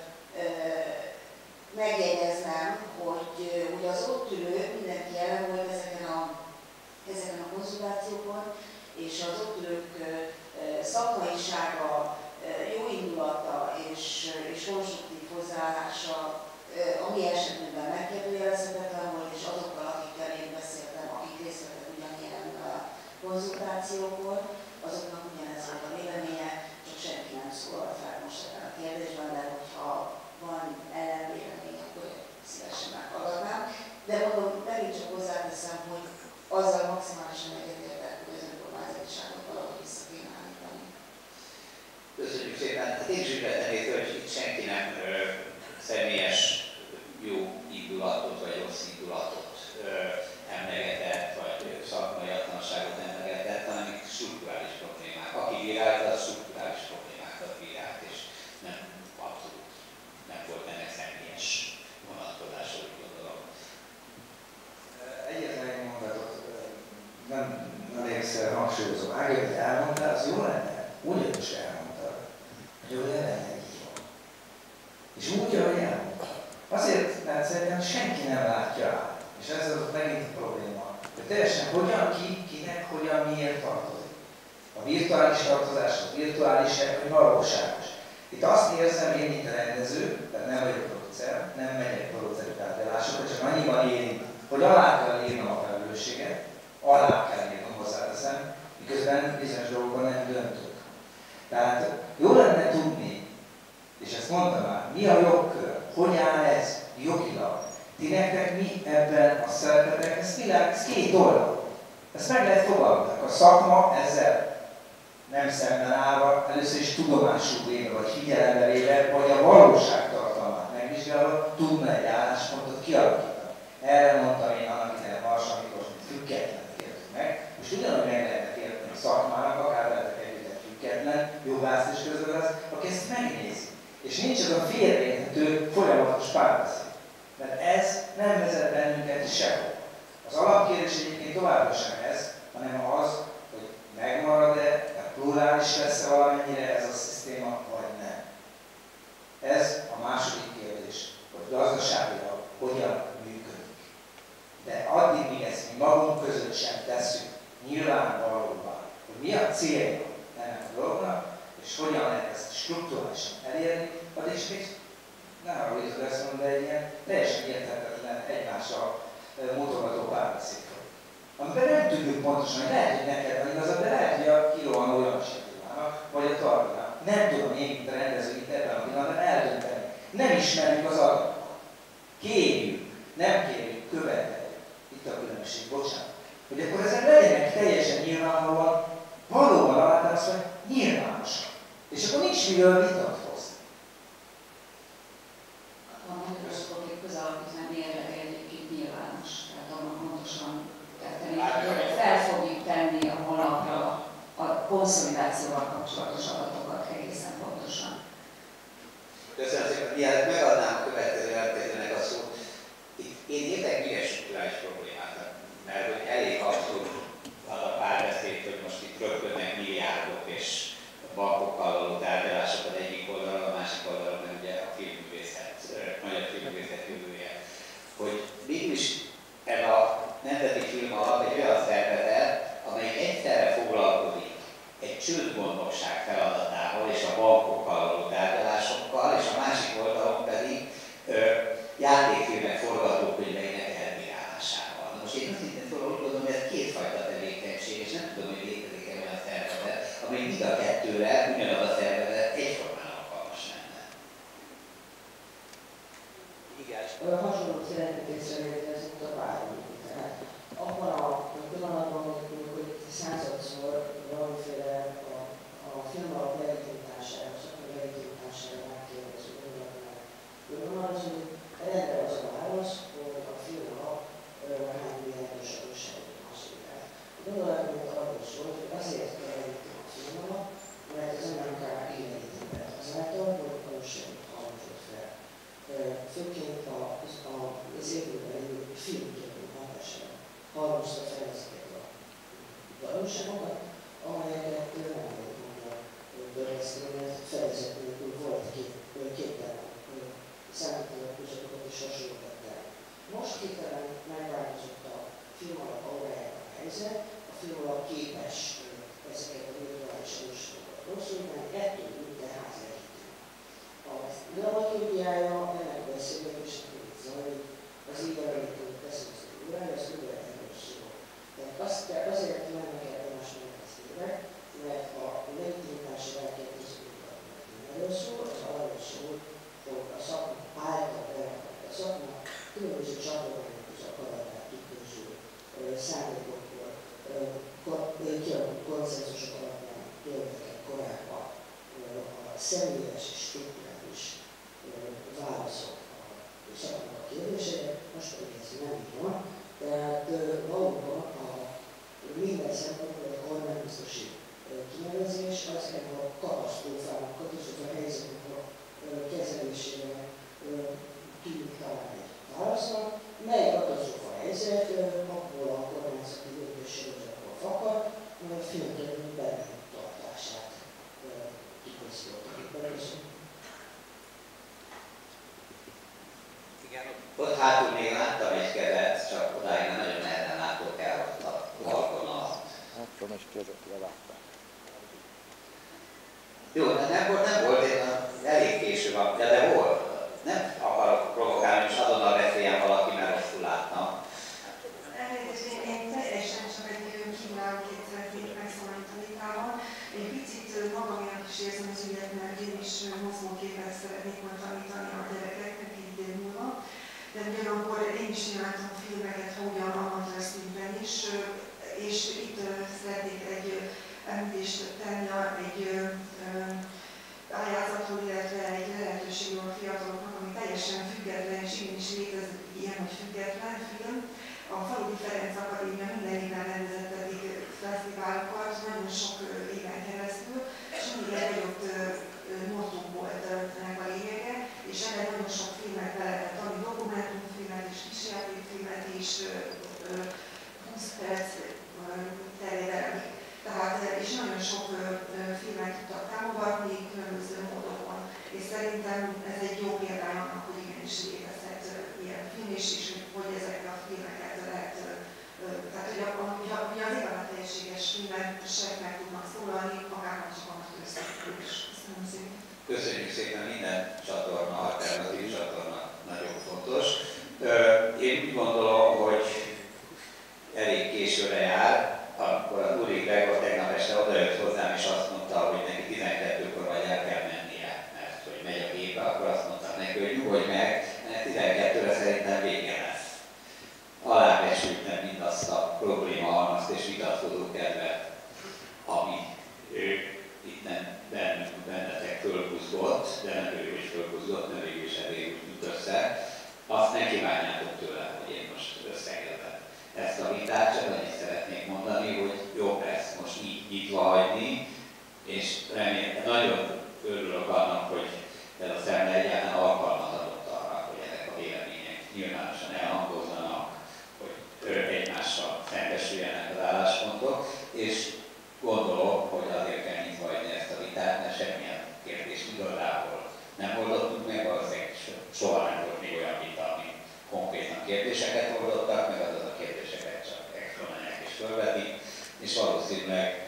megjegyeznem, hogy az ott ülő, mindenki jelen volt ezeken a konzultációkon, és az ott ülők szakmaisága, jó indulata és konstruktív hozzáállása a mi esetünkben megkérdőjelezhetetlen volt, és azokkal, akikkel én beszéltem, akik részt vettek ugyanilyen konzultációkon, azoknak ugyanez volt a véleménye, csak senki nem szólalt fel most ebben a kérdésben, de hogyha van ellenvélemény, akkor szívesen meghallgatnám. De mondom, megint csak hozzáteszem, hogy azzal maximálisan egyetértek, hogy az önkormányzatiságot valahogy vissza kéne állítani. Köszönjük szépen. Hát én is úgy vettem észre, hogy itt senki nem személyes jó indulatot vagy rossz indulatot emlegetett, vagy szakmai atlanságot emlegetett, hanem itt strukturális problémák. Aki bírálta, az strukturális problémákat bírált, és nem abszolút nem volt ennek személyes vonatkozása, úgy gondolom. Egyetlen egy mondatot nem elégszer hangsúlyozom. Ágőt elmondtál, az jó lenne, úgy is elmondtad, hogy ő lenne így van. És úgy, ahogy elmondtad. Azért, mert szerintem senki nem látja át. És ez az megint a probléma. Hogy teljesen hogyan, kinek, hogyan, miért tartozik. A virtuális tartozás, a virtuális, vagy valóságos. Itt azt érzem én, mint a rendező, tehát nem vagyok producer, nem megyek produceri tárgyalásokra, csak annyiban érint, hogy alá kell írnom a felelősséget, alá kell írnom, hozzáteszem, miközben bizonyos dolgokon nem döntök. Tehát jó lenne tudni, és ezt mondtam már, mi a jogkör, hogy áll ez jogilag, ti nektek mi ebben a szerepetek, ez két oldal. Ezt meg lehet fogalmazni. A szakma ezzel nem szemben állva, először is tudomásul véve, vagy figyelembe véve, vagy a valóság tartalmát megvizsgálva, tudna egy álláspontot kialakítani. Erre mondtam én annak idején Varsa Miklós, mint független értünk meg. Most ugyanúgy meg lehetnek érteni a szakmának, akár lehetek együtt független, jogász is közben lesz, aki ezt megnézi. És nincs az a félreérthető folyamatos párbeszéd. Mert ez nem vezet bennünket sehol. Az alapkérdés egyébként továbbra sem ez, hanem az, hogy megmarad-e, plurális lesz-e valamennyire ez a szisztéma, vagy nem. Ez a második kérdés, hogy gazdaságilag hogyan működik. De addig, míg ezt mi magunk között sem tesszük nyilvánvalóban, hogy mi a célja ennek a dolognak, és hogyan lehet ezt strukturálisan elérni, addig is még nem arról jutott ezt mondani, de egy ilyen teljesen érthetetlen egymással mutogató párbeszéd. Amiben nem tudjuk pontosan, hogy lehet, hogy neked van igazad, de lehet, hogy a kilóan olyan sétulnának, vagy a tartanák. Nem tudom én, mint a rendező itt ebben a pillanatban eldönteni. Nem ismerjük az adatokat. Kérjük, nem kérjük, követeljük. Itt a különbség, bocsánat. Hogy akkor ezek legyenek teljesen nyilvánvalóan, valóban alátámasztva, nyilvánosan. És akkor nincs miről vitatkozni. A Magyarországi Közalapítvány mérlege egyébként nyilvános, tehát abban pontosan fel fogjuk tenni a honlapra a konszolidációval kapcsolatos adatokat egészen pontosan. Köszönöm szépen. Mielőtt megadnám a következő elkezdőnek a szót, én értek milyen strukturális problémákat, mert hogy elég abszolút az a párbeszéd, hogy most itt röpködnek milliárdok és bankokkal való tárgyalásokat egyik oldalon, a másik oldalon, mert ugye a filmművészet, magyar filmművészet jövője. Hogy mégis ez a Nemzeti Film Alap egy olyan szervezet, amelyik egyszerre foglalkozik egy csődgondnokság feladatával és a bankokkal való tárgyalásokkal, és a másik oldalon pedig játékfilmek forgatókönyveinek elbírálásával. Na most én azt hittem, hogy úgy gondolom, hogy ez kétfajta tevékenység, és nem tudom, hogy mind a kettőre ugyanaz a szervezet egyformán alkalmas lenne. Igen. Hasonlót szeretnék észrevéteni, ez itt a bármi. Tehát abban a pillanatban, hogy századszor valamiféle a film alap legitimitására, a szakmai legitimitására megkérdező gondolatnál önmagazunk, erre az a válasz, hogy a film alap hány milliárdos adósságot használt. A gondolatunk arról szól, hogy azért kell legitim a film alap, mert az MNK illegitimelt azáltal, hogy adósságot halmozott fel. Főként az évőben lévő filmképű hatására halmozta fel ezeket a valóságokat, amelyeket nem volt mondja törleszteni, mert fedezet nélkül volt képtelen számítógépezőket és hasonlókat el. Most hirtelen megváltozott a film alap aurájában a helyzet, a film alap képes ezeket a virtuális adósságokat rosszulni, ettől minden házlegitim. A dramaturgiája ennek a beszélgetésnek itt zajlik, az így említett beszélgetésről, ez erről szól. Tehát azért mennek egymásnak ezt évek, mert a legitimitása elképzelődik erről szól, az arról szól, hogy a szakma által berakott a szakma különböző csatornákhoz akaratát tükröző szándékokból kialakult konszenzusok alapján érdekek korábban a személyes és strukturális válaszok a szakmának a kérdésére, most pedig ez nem így van. Tehát valóban minden szempontból a kormánybiztosi kinevezés az ennek a katasztrófának, katasztrófa helyzetnek a kezelésére tűnik talán egy válasznak, mely katasztrófa helyzet abból a kormányzati döntéssorozatból fakad, amely a filmkedvű bennem tartását kiköztöltek. Igen, ott hátul még láttam egy kezet, csak odáig nagyon nehezen látok el ott a balkon alatt. Láttam egy kezet, leláttam. Jó, de nem volt, én elég késő van, de volt. Nem akarok provokálni, és azonnal beszéljen valaki, mert rosszul láttam. Elnézést, én teljesen csak egy kívülálló két szeretnék megszólítani vitában. Egy picit magaminak is érzem az ügyet, mert én is mozgóképet szeretnék majd tanítani a gyerekeknek egy év múlva. De ugyanakkor én is nyilvánítom a filmeket, hogyan amatőr szinten is, és itt szeretnék egy említést tenni egy pályázatról, illetve egy lehetőségről a fiataloknak, ami teljesen független, és igenis létezik ilyen, hogy független film. A Faludi Ferenc Akadémia minden évben rendezett eddig fesztiválokat, nagyon sok éven keresztül, és mindig egy adott motto volt ennek a lényege, és ebben nagyon sok filmet be lehetett adni, dokumentumfilmet és kisjátékfilmet is, 20 perc terjedelmig. Tehát, és nagyon sok filmet tudtak támogatni különböző módokon. És szerintem ez egy jó példány annak, hogy igenis létezhet ilyen film is, és hogy ezekre a filmeket lehet, tehát hogy az igazán teljességes filmesek meg tudnak szólalni, akár csak amatőr szintén is. Köszönöm szépen. Köszönjük szépen, minden csatorna, alternatív csatorna nagyon fontos. Én úgy gondolom, hogy elég későre jár, akkor az Uri Gregor tegnap este odajött hozzám, és azt mondta, hogy neki 12-kor vagy el kell mennie, mert hogy megy a gépe, akkor azt mondtam neki, hogy nyugodj meg, mert 12-re szerintem vége lesz. Alábecsültem mindazt a problémahalmazt és vitatkozó kedvet, ami itt nem bennetek fölbuzgott, de nem ő is fölbuzgott, mert végül is elég úgy jut össze. Azt ne kívánjátok tőlem, hogy én most összegezem ezt a vitát, csak annyit szeretnék mondani, hogy jobb lesz most így nyitva hagyni, és remélem, nagyon örülök annak, hogy ez a szemle egyáltalán alkalmat adott arra, hogy ezek a vélemények nyilvánosan elhangozzanak, hogy egymással szembesüljenek az álláspontok, és gondolom, hogy azért kell nyitva hagyni ezt a vitát, mert semmilyen kérdés igazából nem oldottunk meg, valószínűleg soha nem volt még olyan vita, ami konkrétan kérdéseket oldottak, meg azaz a kérdéseket csak exponálják és fölvetik, és valószínűleg